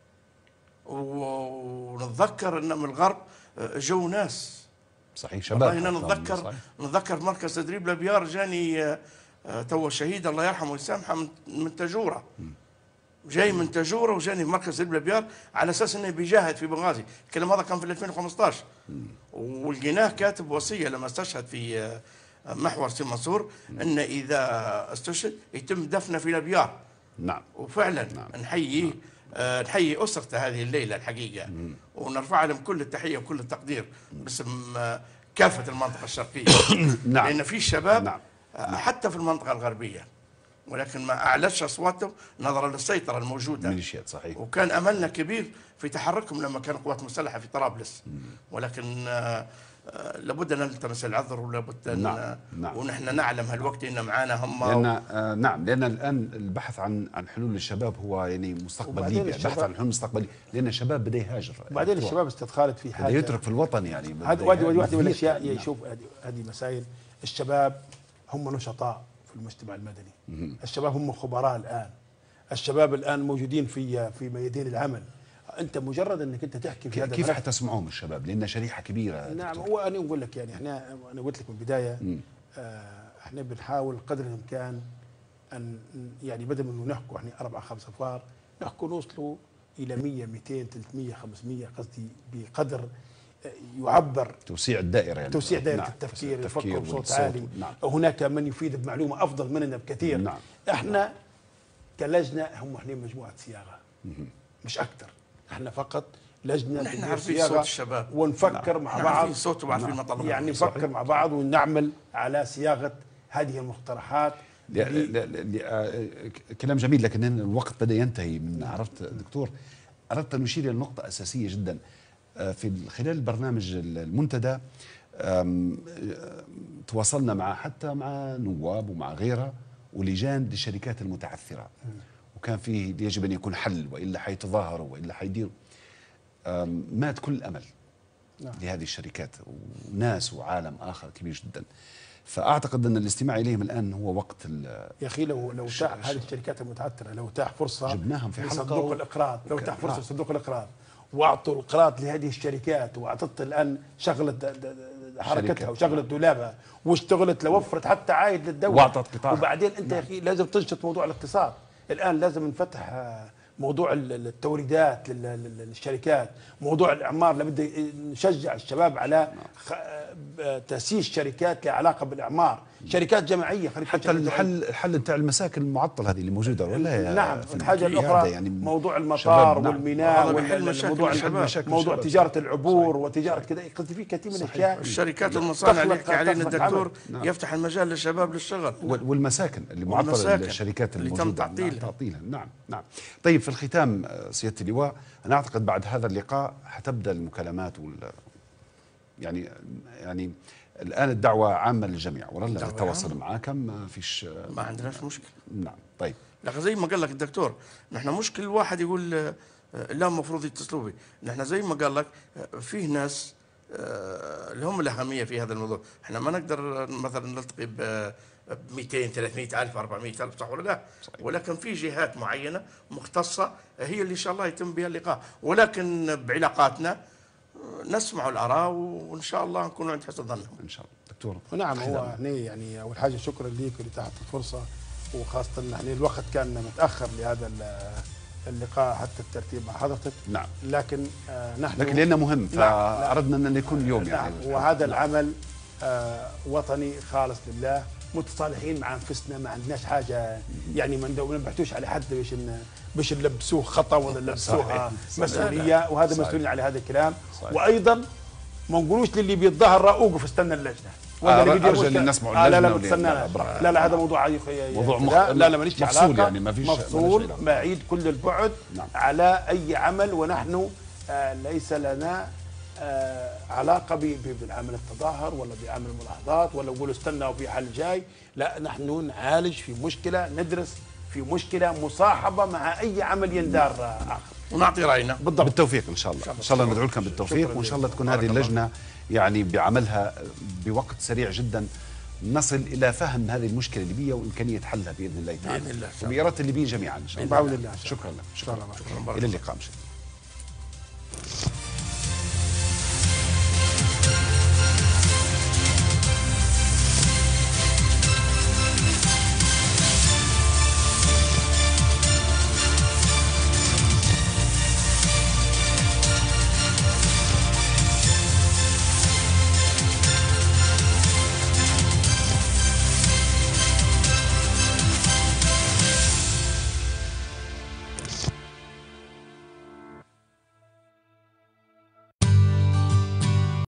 ونتذكر ان من الغرب جو ناس صحيح شباب. والله نتذكر مركز تدريب الابيار جاني تو الشهيد الله يرحمه ويسامحه من تجوره، جاي من تجوره وجاني في مركز تدريب الابيار على اساس انه بيجاهد في بنغازي. الكلام هذا كان في 2015 ولقيناه كاتب وصيه لما استشهد في محور سي منصور ان اذا استشهد يتم دفنه في الابيار. نعم. وفعلا نعم. نحييه. نحيي أسرته هذه الليلة الحقيقة، ونرفع لهم كل التحية وكل التقدير باسم كافة المنطقة الشرقية. نعم. لأن في شباب نعم. حتى في المنطقة الغربية ولكن ما أعلتش أصواتهم نظرا للسيطرة الموجودة. ميليشيات صحيح. وكان أملنا كبير في تحركهم لما كانوا قوات مسلحة في طرابلس، ولكن لابد ان نلتمس العذر ولابد ان نعم. ونحن نعلم هالوقت ان معانا هم لان نعم، لان الان البحث عن حلول للشباب هو يعني مستقبل ليبيا، البحث عن حلول مستقبلي، لان الشباب بدا يهاجر. وبعدين الشباب استاذ خالد في حاجه بدا يترك في الوطن يعني. هذه واحده من الاشياء. يشوف هذه مسائل. الشباب هم نشطاء في المجتمع المدني، الشباب هم خبراء الان، الشباب الان موجودين في ميادين العمل. انت مجرد انك انت تحكي في هذا كيف حتسمعهم الشباب؟ لان شريحه كبيره. نعم. هو انا اقول لك يعني انا قلت لك من البدايه احنا بنحاول قدر الامكان ان يعني بدل من نحكوا احنا 4 5 أفكار نحكوا نوصلوا الى 100 200 300 500 قصدي بقدر يعبر توسيع الدائره يعني. توسيع دائره نعم. التفكير يفكر بصوت عالي. نعم. هناك من يفيد بمعلومه افضل مننا بكثير. نعم. احنا كلجنه هم احنا مجموعه صياغه مش اكثر، احنا فقط لجنه نحن عارفين صوت الشباب ونفكر مع بعض صوت وعارفين مطالبهم يعني نفكر مع بعض ونعمل على صياغه هذه المقترحات. كلام جميل، لكن الوقت بدا ينتهي. من عرفت دكتور، اردت ان اشير الى نقطه اساسيه جدا في خلال البرنامج المنتدى. تواصلنا حتى مع نواب ومع غيرها ولجان للشركات المتعثره، وكان فيه يجب ان يكون حل والا حيتظاهروا والا حيديروا. مات كل الامل لهذه الشركات، وناس وعالم اخر كبير جدا. فاعتقد ان الاستماع اليهم الان هو وقت يا اخي لو تاح هذه الشركات المتعثره، لو تاح فرصه جبناهم في حلقه صندوق الاقراض، لو تاح فرصه صندوق الاقراض واعطوا القراض لهذه الشركات واعطت الان شغلت حركتها وشغلت دولابها واشتغلت لوفرت حتى عائد للدوله واعطت قطاع. وبعدين انت يا اخي لازم تنشط موضوع الاقتصاد. الان لازم نفتح موضوع التوريدات للشركات، موضوع الاعمار لابد نشجع الشباب على تاسيس شركات لها علاقه بالاعمار، شركات جماعيه. حتى الحل بتاع المساكن المعطله هذه اللي موجوده ولا نعم. الحاجه الاخرى يعني موضوع المطار والميناء موضوع تجاره العبور وتجاره كذا، في كثير من الاشياء. الشركات والمصانع اللي يحكي علينا الدكتور يفتح المجال للشباب للشغل، والمساكن اللي معطله للشركات اللي تم تعطيلها. نعم. طيب في الختام سياده اللواء، انا اعتقد بعد هذا اللقاء حتبدا المكالمات يعني الان الدعوه عامه للجميع ولا التواصل معك ما فيش؟ ما عندناش مشكله. نعم. طيب لكن زي ما قال لك الدكتور، نحن مش كل واحد يقول لا المفروض يتصلوا بي، نحن زي ما قال لك فيه ناس اللي هم الاهميه في هذا الموضوع. احنا ما نقدر مثلا نلتقي ب 200 300 ألف 400 ألف، صح ولا لا؟ صحيح. ولكن في جهات معينه مختصه هي اللي ان شاء الله يتم بها اللقاء، ولكن بعلاقاتنا نسمع الآراء وإن شاء الله نكون عند حسن ظنهم إن شاء الله. دكتور نعم. هو يعني أول حاجة شكرا ليك لإتاحة الفرصة، وخاصة يعني الوقت كان متأخر لهذا اللقاء حتى الترتيب مع حضرتك. نعم. لكن لكن لأنه مهم فأردنا أن يكون اليوم يعني. نعم. وهذا العمل وطني خالص لله، متصالحين مع انفسنا، ما عندناش حاجه يعني ما نبحثوش على حد باش نلبسوه خطا ولا نلبسوه مسؤوليه، وهذا مسؤولين على هذا الكلام. وايضا ما نقولوش للي بيتظاهر اوقف استنى اللجنه ارجو ان نسمعوا اللجنه. لا تستنى، لا هذا موضوع لا ماليش مفصول يعني ما فيش مفصول بعيد كل البعد. نعم. على اي عمل، ونحن ليس لنا علاقة بالعمل التظاهر ولا بعمل الملاحظات ولا نقول استنى وفي حل جاي. لا، نحن نعالج في مشكلة، ندرس في مشكلة، مصاحبة مع أي عمل يندار آخر ونعطي رأينا. بالتوفيق إن شاء الله. إن شاء الله ندعو لكم بالتوفيق، وإن شاء الله تكون هذه اللجنة يعني بعملها بوقت سريع جدا نصل إلى فهم هذه المشكلة الليبية وإمكانية حلها بإذن الله تعالى، بإذن الله وبإرادة الليبيين جميعا إن شاء الله. بعون الله. شكرا لك. شكرا. إلى اللقاء.